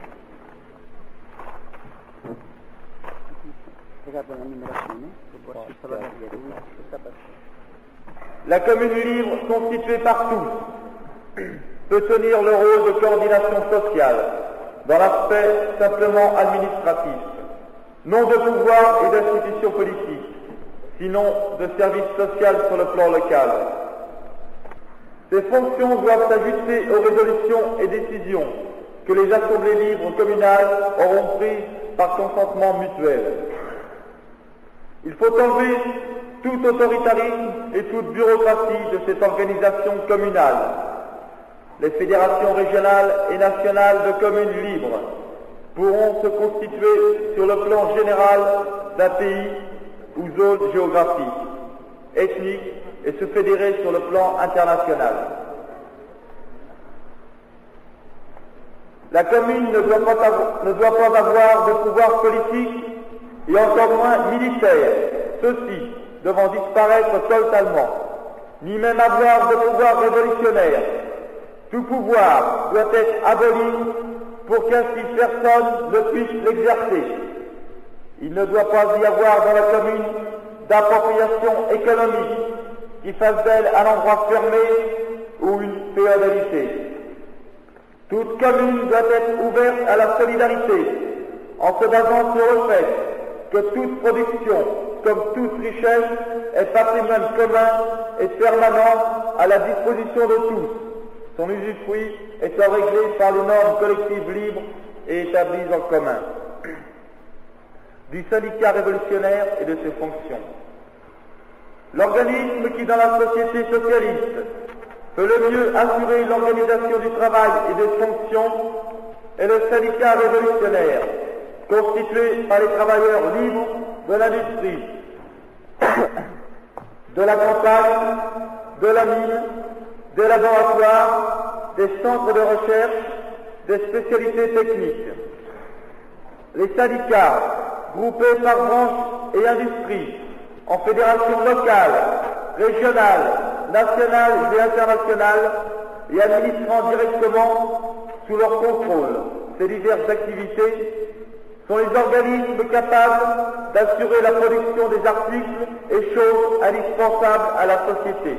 La commune libre, constituée par tous, peut tenir le rôle de coordination sociale dans l'aspect simplement administratif, non de pouvoir et d'institution politique, sinon de service social sur le plan local. Ces fonctions doivent s'ajuster aux résolutions et décisions que les assemblées libres communales auront prises par consentement mutuel. Il faut enlever tout autoritarisme et toute bureaucratie de cette organisation communale. Les fédérations régionales et nationales de communes libres pourront se constituer sur le plan général d'un pays ou zone géographique, ethnique, et se fédérer sur le plan international. La commune ne doit pas avoir de pouvoir politique et encore moins militaire, ceux-ci devant disparaître totalement, ni même avoir de pouvoir révolutionnaire. Tout pouvoir doit être aboli pour qu'ainsi personne ne puisse l'exercer. Il ne doit pas y avoir dans la commune d'appropriation économique qui fasse d'elle un endroit fermé ou une féodalité. Toute commune doit être ouverte à la solidarité en se basant sur le fait que toute production, comme toute richesse, est patrimoine commun et permanent à la disposition de tous, son usufruit étant réglé par les normes collectives libres et établies en commun. Du syndicat révolutionnaire et de ses fonctions. L'organisme qui, dans la société socialiste, peut le mieux assurer l'organisation du travail et des fonctions est le syndicat révolutionnaire, constitué par les travailleurs libres de l'industrie, de la campagne, de la mine, des laboratoires, des centres de recherche, des spécialités techniques. Les syndicats, groupés par branches et industries, en fédérations locales, régionales, nationales et internationales, et administrant directement sous leur contrôle ces diverses activités, sont les organismes capables d'assurer la production des articles et choses indispensables à la société.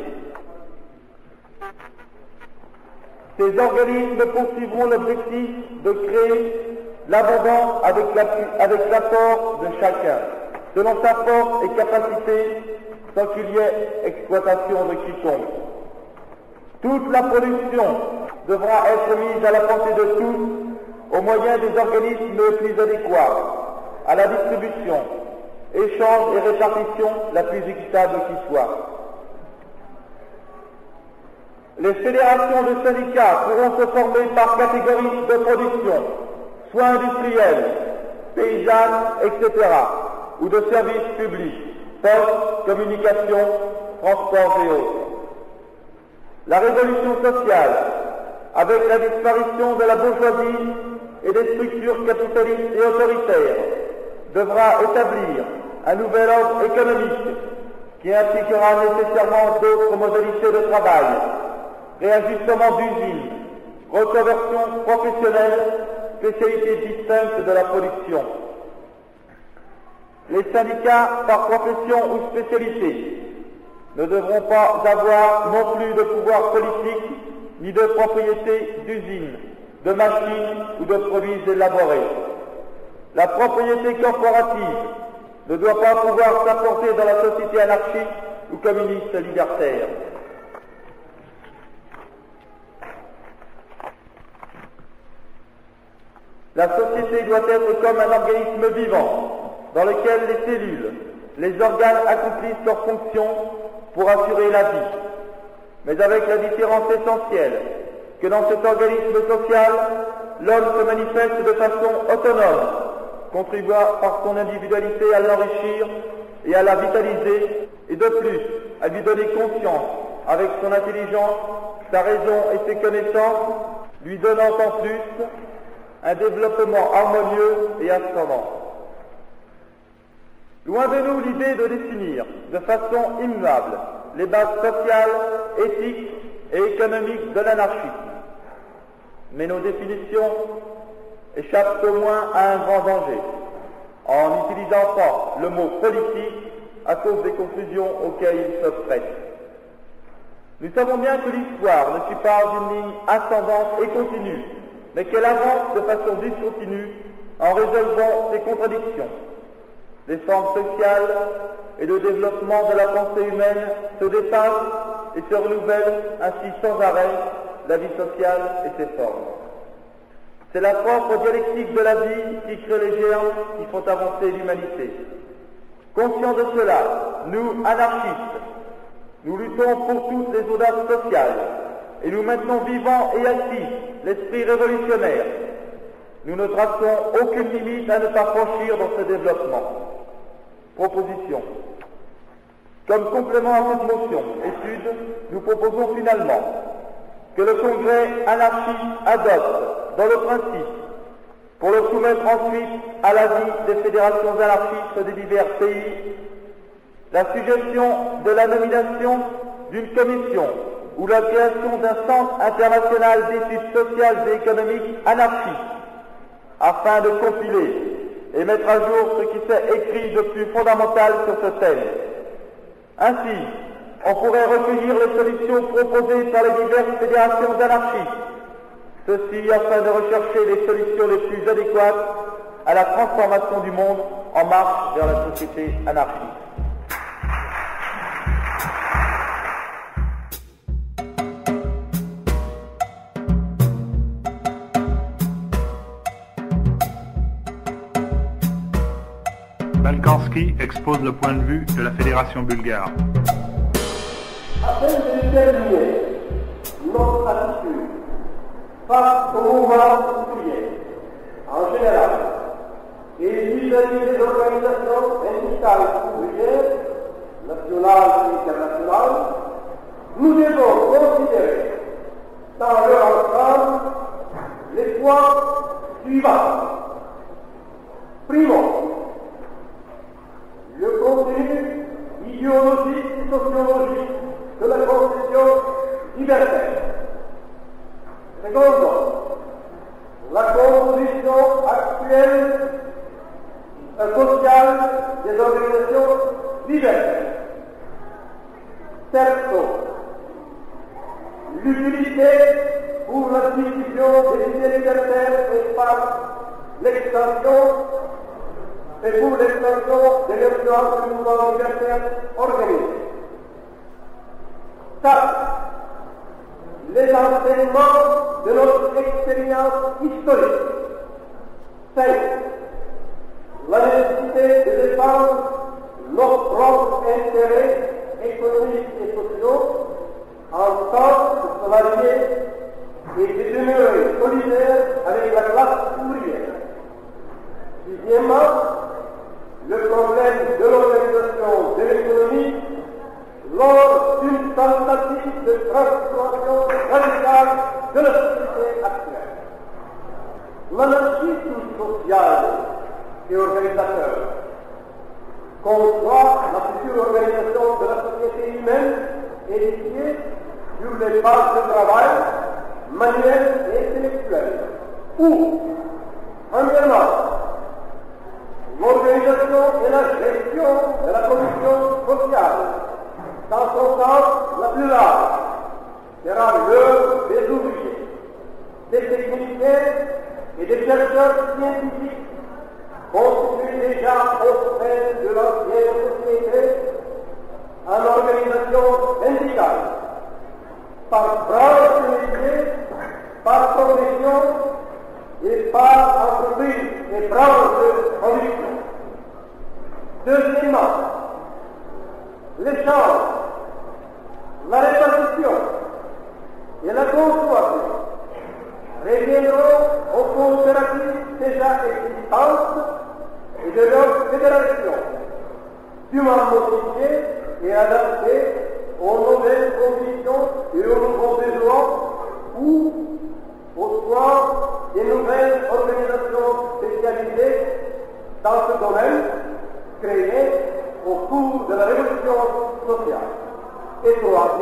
Ces organismes poursuivront l'objectif de créer l'abondance avec l'apport de chacun, selon sa force et capacité, sans qu'il y ait exploitation de quiconque. Toute la production devra être mise à la portée de tous, aux moyens des organismes les plus adéquats, à la distribution, échange et répartition la plus équitable qui soit. Les fédérations de syndicats pourront se former par catégorie de production, soit industriels, paysannes, etc., ou de services publics, poste, communication, transport et autres. La révolution sociale, avec la disparition de la bourgeoisie et des structures capitalistes et autoritaires, devra établir un nouvel ordre économique qui impliquera nécessairement d'autres modalités de travail, réajustement d'usines, reconversion professionnelle, spécialités distinctes de la production. Les syndicats par profession ou spécialité ne devront pas avoir non plus de pouvoir politique ni de propriété d'usines, de machines ou de produits élaborés. La propriété corporative ne doit pas pouvoir s'apporter dans la société anarchique ou communiste libertaire. La société doit être comme un organisme vivant, dans lequel les cellules, les organes accomplissent leurs fonctions pour assurer la vie, mais avec la différence essentielle que dans cet organisme social, l'homme se manifeste de façon autonome, contribuant par son individualité à l'enrichir et à la vitaliser, et de plus à lui donner conscience avec son intelligence, sa raison et ses connaissances, lui donnant en plus un développement harmonieux et ascendant. Loin de nous l'idée de définir de façon immuable les bases sociales, éthiques et économiques de l'anarchisme. Mais nos définitions échappent au moins à un grand danger, en n'utilisant pas le mot politique à cause des confusions auxquelles il se prête. Nous savons bien que l'histoire ne suit pas une ligne ascendante et continue, mais qu'elle avance de façon discontinue en résolvant ses contradictions. Les formes sociales et le développement de la pensée humaine se dépassent et se renouvellent ainsi sans arrêt, la vie sociale et ses formes. C'est la propre dialectique de la vie qui crée les géants qui font avancer l'humanité. Conscients de cela, nous, anarchistes, nous luttons pour toutes les audaces sociales et nous maintenons vivant et actif l'esprit révolutionnaire. Nous ne traçons aucune limite à ne pas franchir dans ce développement. Proposition. Comme complément à cette motion, étude, nous proposons finalement que le Congrès anarchiste adopte, dans le principe, pour le soumettre ensuite à l'avis des fédérations anarchistes des divers pays, la suggestion de la nomination d'une commission ou la création d'un centre international d'études sociales et économiques anarchistes, afin de compiler et mettre à jour ce qui s'est écrit de plus fondamental sur ce thème. Ainsi, on pourrait recueillir les solutions proposées par les diverses fédérations d'anarchistes, ceci afin de rechercher les solutions les plus adéquates à la transformation du monde en marche vers la société anarchiste. Balkanski expose le point de vue de la Fédération bulgare. Afin de déterminer notre attitude face au mouvement ouvrier en général et vis-à-vis des organisations syndicales ouvrières, nationales et internationales, nous devons considérer dans leur ensemble les points suivants. Primo, le contenu idéologique et sociologique de la conception libertaire. Secondo, la composition actuelle sociale des organisations libertaires. Terzo, l'utilité pour la diffusion des idées libertaires et par l'extension et pour l'extension de l'influence du mouvement libertaire organisé. 4. Les enseignements de notre expérience historique 5. La nécessité de défendre nos propres intérêts économiques et sociaux en tant que salariés et de demeurer solidaires avec la classe ouvrière. 6. Le problème de l'organisation de l'économie lors d'une tentative de transformation radicale de la société actuelle. L'anarchisme social et organisateur conçoit la future organisation de la société humaine édifiée sur les bases de travail manuel et intellectuel, où, premièrement, l'organisation et la gestion de la commission sociale, dans son sens la plus large, sera l'œuvre des ouvriers, des techniciens et des chercheurs scientifiques constitués déjà au sein de l'ancienne société en organisation syndicale, par branche de métier, par profession et par entreprise et branche de production. 2. L'échange, la répartition et la consommation reviendront aux coopératives déjà existantes et de leur fédération, dûment modifiées et adaptées aux nouvelles conditions et aux nouveaux besoins ou au soin des nouvelles organisations spécialisées dans ce domaine créées au cours de la révolution sociale. Et 3.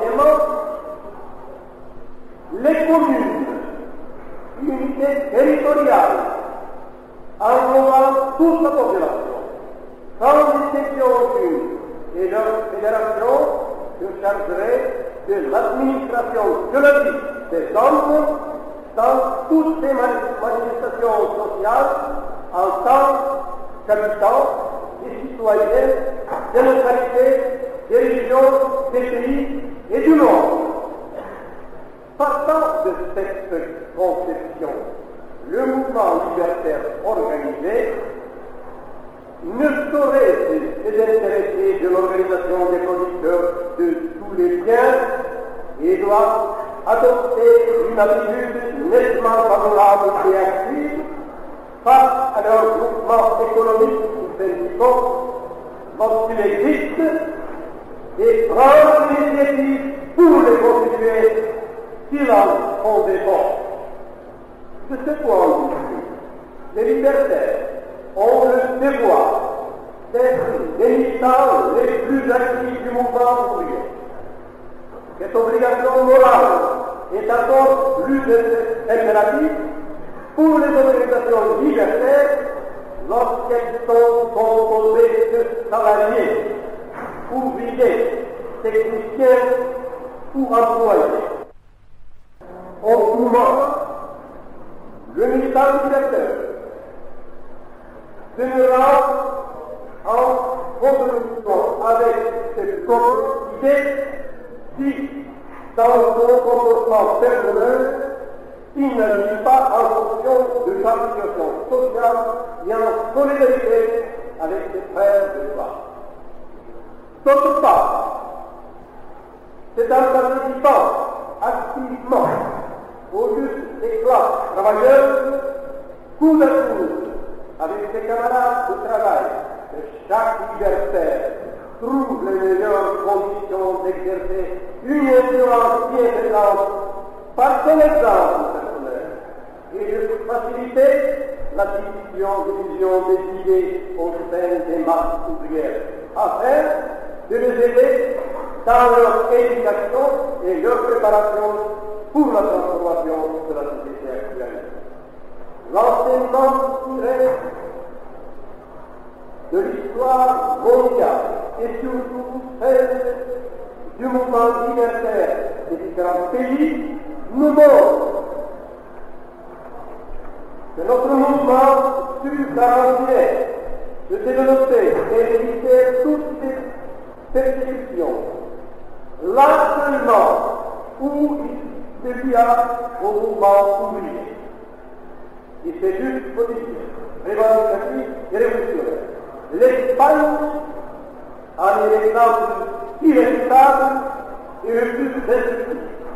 Les communes, unités territoriales, englobant toute la population, sans distinction aucune, et leur fédération se chargerait de l'administration de la vie des hommes dans toutes les manifestations sociales en tant qu'habitants et citoyens des localités, des régions, des pays et du monde. Partant de cette conception, le mouvement libertaire organisé ne saurait se désintéresser de l'organisation des producteurs de tous les biens et doit adopter une attitude nettement favorable et active face à leurs groupements économiques ou syndicaux lorsqu'il existe et prendre l'initiative pour les constituer s'ils en ont des bons. De ce point de vue, les libertaires ont le devoir d'être les militants les plus actifs du mouvement ouvrier. Cette obligation morale est encore plus impérative pour les organisations libertaires lorsqu'elles sont composées de salariés, ouvriers, techniciens ou employés. Autrement, le militant libertaire demeurera en contradiction avec cette propre idée si, dans son comportement personnel, il n'agit pas en fonction de sa situation sociale et en solidarité avec ses frères de classe. D'autre part, c'est en participant activement au juste des classes travailleuses, coude à coude, avec ses camarades de travail, que chaque libertaire trouve les meilleures conditions d'exercer une influence bienfaisante par son exemple personnel et de faciliter la diffusion des idées au sein des masses ouvrières, afin de les aider dans leur éducation et leur préparation pour la transformation de la société actuelle. L'enseignement tiré de l'histoire mondiale et surtout celle du mouvement libertaire des différents pays nous montre que notre mouvement sut garantir de développer et d'éviter toutes ces persécutions là seulement où il se lia au mouvement ouvrier. Et c'est juste positif. revendicatifs et révolutionnaires. L'Espagne a mis l'exemple irréfutable et le plus destructif.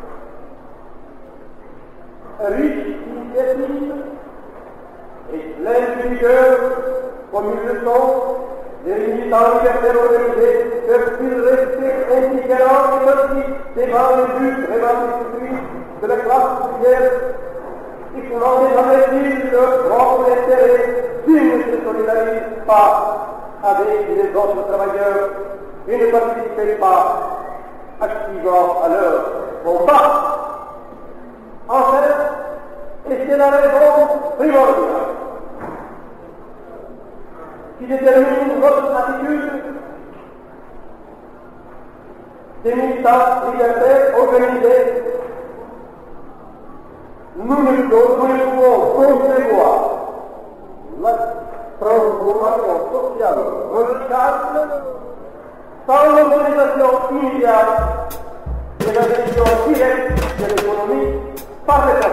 Riche d'initiative et pleine de vigueur, comme ils le sont, les militants libertaires organisés peuvent-ils rester indifférents et passifs devant les buts revendicatifs de la classe ouvrière qui n'en désormais-ils leur propre intérêt s'ils ne se solidarisent pas avec les autres travailleurs et ne participent pas activement à leur combat. En fait, et c'est la raison primordiale qui détermine votre attitude des militants libertaires organisés. Nous ne pouvons concevoir la transformation sociale radicale sans l'autorisation immédiate et la gestion directe de l'économie par l'État.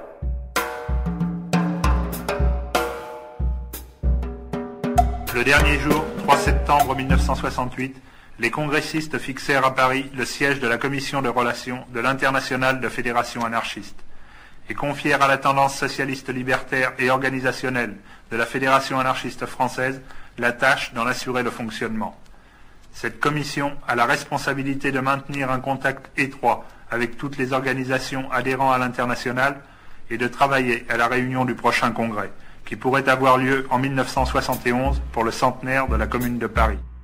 Le dernier jour, 3 septembre 1968, les congressistes fixèrent à Paris le siège de la commission de relations de l'Internationale de fédération anarchiste et confièrent à la tendance socialiste libertaire et organisationnelle de la Fédération anarchiste française la tâche d'en assurer le fonctionnement. Cette commission a la responsabilité de maintenir un contact étroit avec toutes les organisations adhérant à l'Internationale et de travailler à la réunion du prochain congrès, qui pourrait avoir lieu en 1971 pour le centenaire de la Commune de Paris.